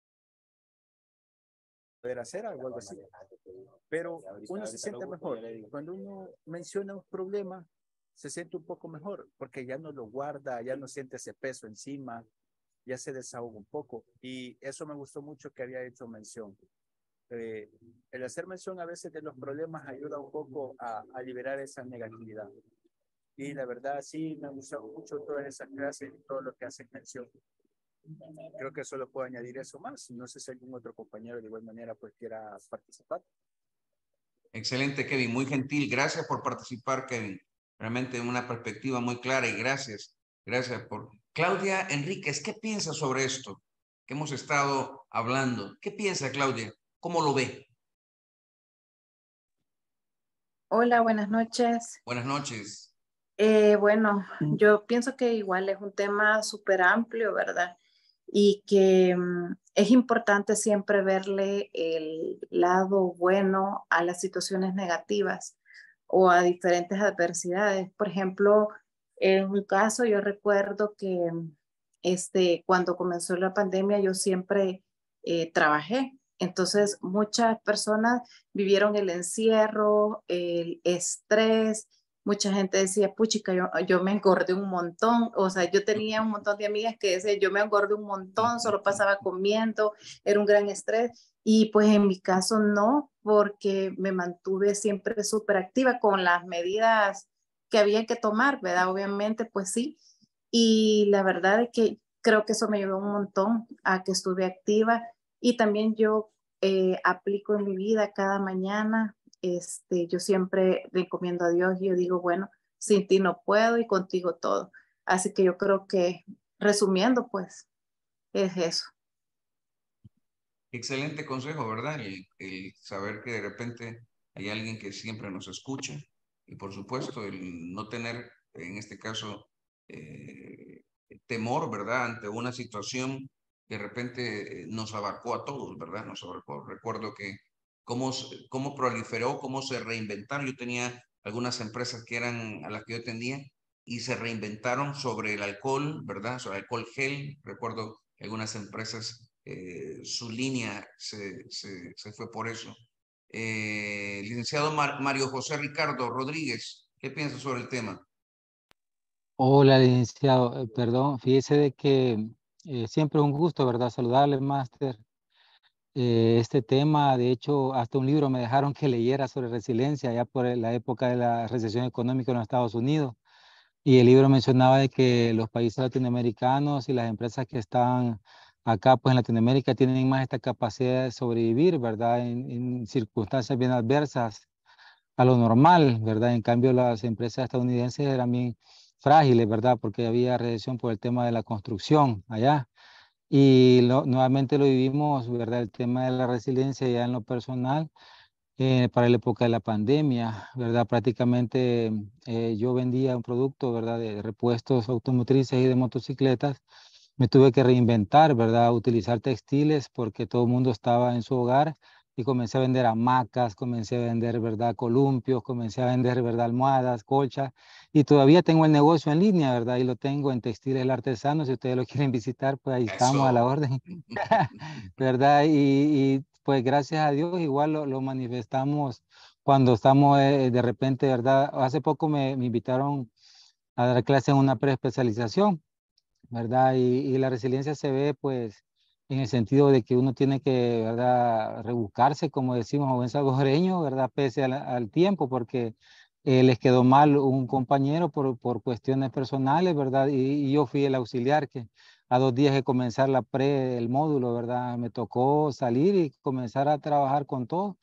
poder hacer algo, algo así. Pero uno se siente mejor. Cuando uno menciona un problema, se siente un poco mejor, porque ya no lo guarda, ya no siente ese peso encima, ya se desahoga un poco. Y eso me gustó mucho que había hecho mención. Eh, el hacer mención a veces de los problemas ayuda un poco a, a liberar esa negatividad. Y la verdad, sí, me ha gustado mucho todas esas clases y todo lo que hacen mención. Creo que solo puedo añadir eso más. No sé si algún otro compañero de igual manera pues quiera participar. Excelente, Kevin. Muy gentil. Gracias por participar, Kevin. Realmente una perspectiva muy clara y gracias. Gracias por... Claudia Enríquez, ¿qué piensa sobre esto que hemos estado hablando? ¿Qué piensa, Claudia? ¿Cómo lo ve? Hola, buenas noches. Buenas noches. Eh, bueno, yo pienso que igual es un tema súper amplio, ¿verdad? Y que um, es importante siempre verle el lado bueno a las situaciones negativas o a diferentes adversidades. Por ejemplo, en mi caso, yo recuerdo que este, cuando comenzó la pandemia, yo siempre eh, trabajé. Entonces, muchas personas vivieron el encierro, el estrés, mucha gente decía, puchica, yo, yo me engordé un montón. O sea, yo tenía un montón de amigas que decían, yo me engordé un montón, solo pasaba comiendo, era un gran estrés. Y pues en mi caso no, porque me mantuve siempre súper activa con las medidas que había que tomar, ¿verdad? Obviamente, pues sí. Y la verdad es que creo que eso me ayudó un montón a que estuve activa. Y también yo eh, aplico en mi vida cada mañana. Este, yo siempre le encomiendo a Dios y yo digo, bueno, sin ti no puedo y contigo todo. Así que yo creo que, resumiendo, pues, es eso. Excelente consejo, ¿verdad? El, el saber que de repente hay alguien que siempre nos escucha y por supuesto el no tener, en este caso, eh, temor, ¿verdad? Ante una situación que de repente nos abarcó a todos, ¿verdad? Nos abarcó. Recuerdo que cómo, se- cómo proliferó, cómo se reinventaron. Yo tenía algunas empresas que eran a las que yo atendía y se reinventaron sobre el alcohol, ¿verdad? Sobre alcohol gel. Recuerdo que algunas empresas, eh, su línea se, se, se fue por eso. Eh, licenciado Mar- Mario José Ricardo Rodríguez, ¿qué piensa sobre el tema? Hola, licenciado. Eh, Perdón, fíjese de que eh, siempre es un gusto, ¿verdad? Saludarle, máster. Eh, este tema, de hecho, hasta un libro me dejaron que leyera sobre resiliencia, ya por la época de la recesión económica en los Estados Unidos. Y el libro mencionaba de que los países latinoamericanos y las empresas que están acá, pues en Latinoamérica, tienen más esta capacidad de sobrevivir, ¿verdad? En, en circunstancias bien adversas a lo normal, ¿verdad? En cambio, las empresas estadounidenses eran bien frágiles, ¿verdad? Porque había recesión por el tema de la construcción allá. Y lo- nuevamente lo vivimos, ¿verdad? El tema de la resiliencia ya en lo personal, eh, para la época de la pandemia, ¿verdad? Prácticamente eh, yo vendía un producto, ¿verdad? De repuestos automotrices y de motocicletas. Me tuve que reinventar, ¿verdad? Utilizar textiles porque todo el mundo estaba en su hogar y comencé a vender hamacas, comencé a vender, ¿verdad? Columpios, comencé a vender, ¿verdad? Almohadas, colchas y todavía tengo el negocio en línea, ¿verdad? Y lo tengo en Textiles El Artesano. Si ustedes lo quieren visitar, pues ahí estamos a la Eso. orden, ¿verdad? Y, y, pues gracias a Dios igual lo, lo manifestamos cuando estamos eh, de repente, ¿verdad? Hace poco me, me invitaron a dar clase en una preespecialización, ¿verdad? Y, y la resiliencia se ve, pues, en el sentido de que uno tiene que, ¿verdad?, rebuscarse, como decimos, a buen salvadoreño, ¿verdad?, pese al, al tiempo, porque eh, les quedó mal un compañero por, por cuestiones personales, ¿verdad? Y, y yo fui el auxiliar que a dos días de comenzar la pre, el módulo, ¿verdad?, me tocó salir y comenzar a trabajar con todo.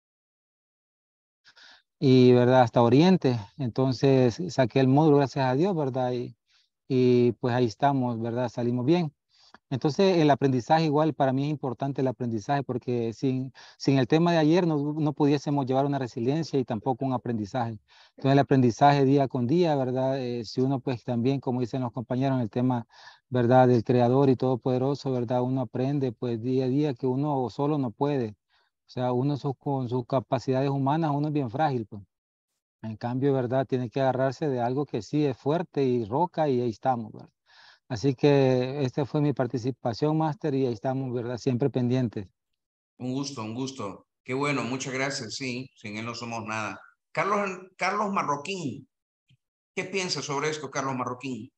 Y, ¿verdad?, hasta Oriente. Entonces saqué el módulo, gracias a Dios, ¿verdad? Y, y pues ahí estamos, ¿verdad? Salimos bien. Entonces, el aprendizaje igual, para mí es importante el aprendizaje, porque sin, sin el tema de ayer no, no pudiésemos llevar una resiliencia y tampoco un aprendizaje. Entonces, el aprendizaje día con día, ¿verdad? Eh, si uno pues también, como dicen los compañeros, en el tema, ¿verdad?, del Creador y Todopoderoso, ¿verdad? Uno aprende pues día a día que uno solo no puede. O sea, uno su- con sus capacidades humanas, uno es bien frágil, pues. En cambio, ¿verdad? Tiene que agarrarse de algo que sí es fuerte y roca y ahí estamos, ¿verdad? Así que esta fue mi participación, máster, y ahí estamos, ¿verdad? Siempre pendientes. Un gusto, un gusto. Qué bueno, muchas gracias. Sí, sin él no somos nada. Carlos, Carlos Marroquín, ¿qué piensas sobre esto, Carlos Marroquín?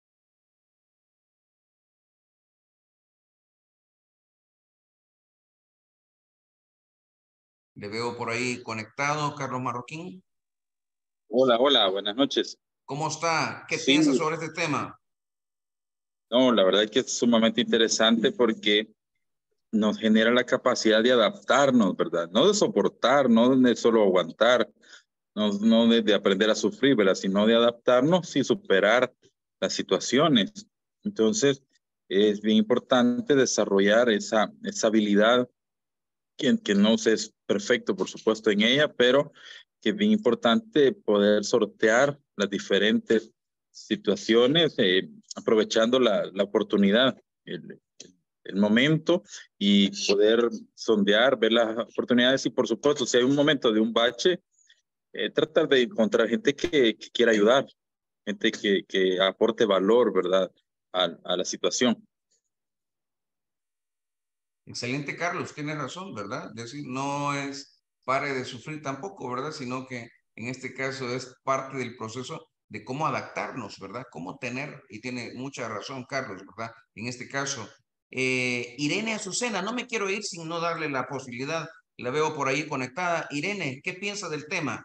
Le veo por ahí conectado, Carlos Marroquín. Hola, hola, buenas noches. ¿Cómo está? ¿Qué Sí, piensa sobre este tema? no, la verdad es que es sumamente interesante porque nos genera la capacidad de adaptarnos, ¿verdad? No de soportar, no de solo aguantar, no, no de, de aprender a sufrir, ¿verdad? Sino de adaptarnos y superar las situaciones. Entonces, es bien importante desarrollar esa, esa habilidad que, que no se es perfecto, por supuesto, en ella, pero que es bien importante poder sortear las diferentes situaciones, eh, aprovechando la, la oportunidad, el, el momento y poder sondear, ver las oportunidades y, por supuesto, si hay un momento de un bache, eh, tratar de encontrar gente que, que quiera ayudar, gente que, que aporte valor, ¿verdad?, a, a la situación. Excelente, Carlos, tiene razón, ¿verdad? Es decir, no es pare de sufrir tampoco, ¿verdad? Sino que en este caso es parte del proceso de cómo adaptarnos, ¿verdad? Cómo tener, y tiene mucha razón Carlos, ¿verdad? En este caso, eh, Irene Azucena, no me quiero ir sin no darle la posibilidad, la veo por ahí conectada. Irene, ¿qué piensa del tema?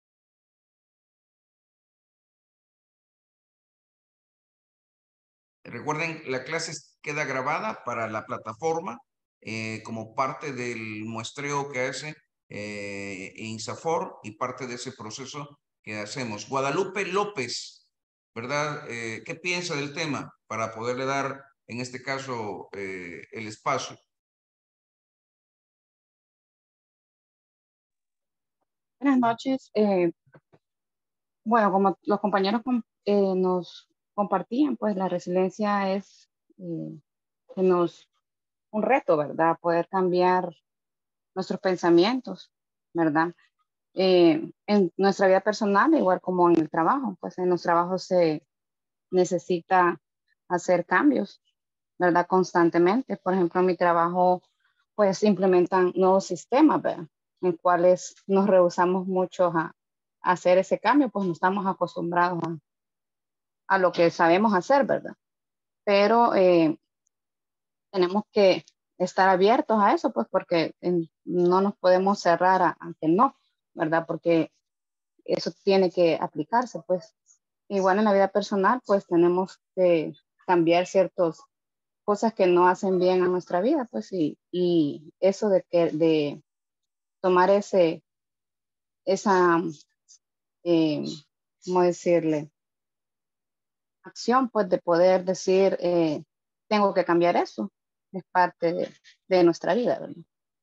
Recuerden, la clase queda grabada para la plataforma eh, como parte del muestreo que hace eh, INSAFOR y parte de ese proceso que hacemos. Guadalupe López, ¿verdad? Eh, ¿qué piensa del tema para poderle dar, en este caso, eh, el espacio? Buenas noches. Eh, bueno, como los compañeros com- eh, nos compartían, pues la resiliencia es eh, que nos, un reto, ¿verdad? Poder cambiar nuestros pensamientos, ¿verdad? Eh, en nuestra vida personal, igual como en el trabajo, pues en los trabajos se necesita hacer cambios, ¿verdad? Constantemente. Por ejemplo, en mi trabajo, pues implementan nuevos sistemas, ¿verdad? En cuales nos rehusamos mucho a, a hacer ese cambio, pues no estamos acostumbrados a, a lo que sabemos hacer, ¿verdad? Pero eh, tenemos que estar abiertos a eso, pues porque en, no nos podemos cerrar a, a que no, ¿verdad? Porque eso tiene que aplicarse, pues. Igual en la vida personal, pues tenemos que cambiar ciertas cosas que no hacen bien a nuestra vida, pues, y, y eso de que, de tomar ese, esa, eh, ¿cómo decirle? Acción, pues, de poder decir, eh, tengo que cambiar eso, es parte de, de nuestra vida, ¿verdad?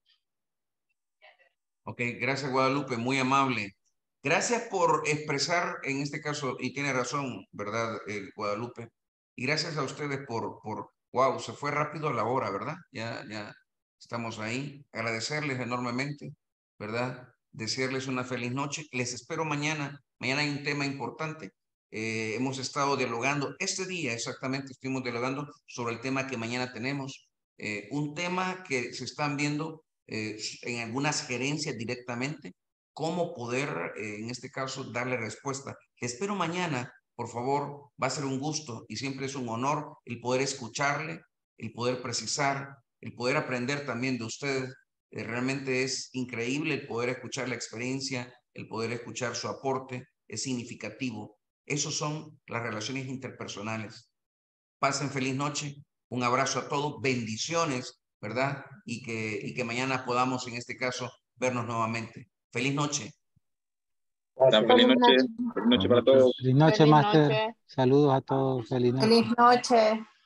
Ok, gracias Guadalupe, muy amable. Gracias por expresar en este caso, y tiene razón, ¿verdad, eh, Guadalupe? Y gracias a ustedes por, por, wow, se fue rápido la hora, ¿verdad? Ya, ya estamos ahí. Agradecerles enormemente, ¿verdad? Desearles una feliz noche. Les espero mañana. Mañana hay un tema importante. Eh, hemos estado dialogando, este día exactamente estuvimos dialogando sobre el tema que mañana tenemos. Eh, un tema que se están viendo eh, en algunas gerencias directamente, cómo poder, eh, en este caso, darle respuesta. Te espero mañana, por favor, va a ser un gusto y siempre es un honor el poder escucharle, el poder precisar, el poder aprender también de ustedes. Eh, realmente es increíble el poder escuchar la experiencia, el poder escuchar su aporte, es significativo. Esos son las relaciones interpersonales. Pasen feliz noche, un abrazo a todos, bendiciones, ¿verdad? Y que, y que mañana podamos, en este caso, vernos nuevamente. Feliz noche. Tan feliz noche. Feliz noche para todos. Feliz noche, Feliz Master. noche. Saludos a todos. Feliz noche. Feliz noche.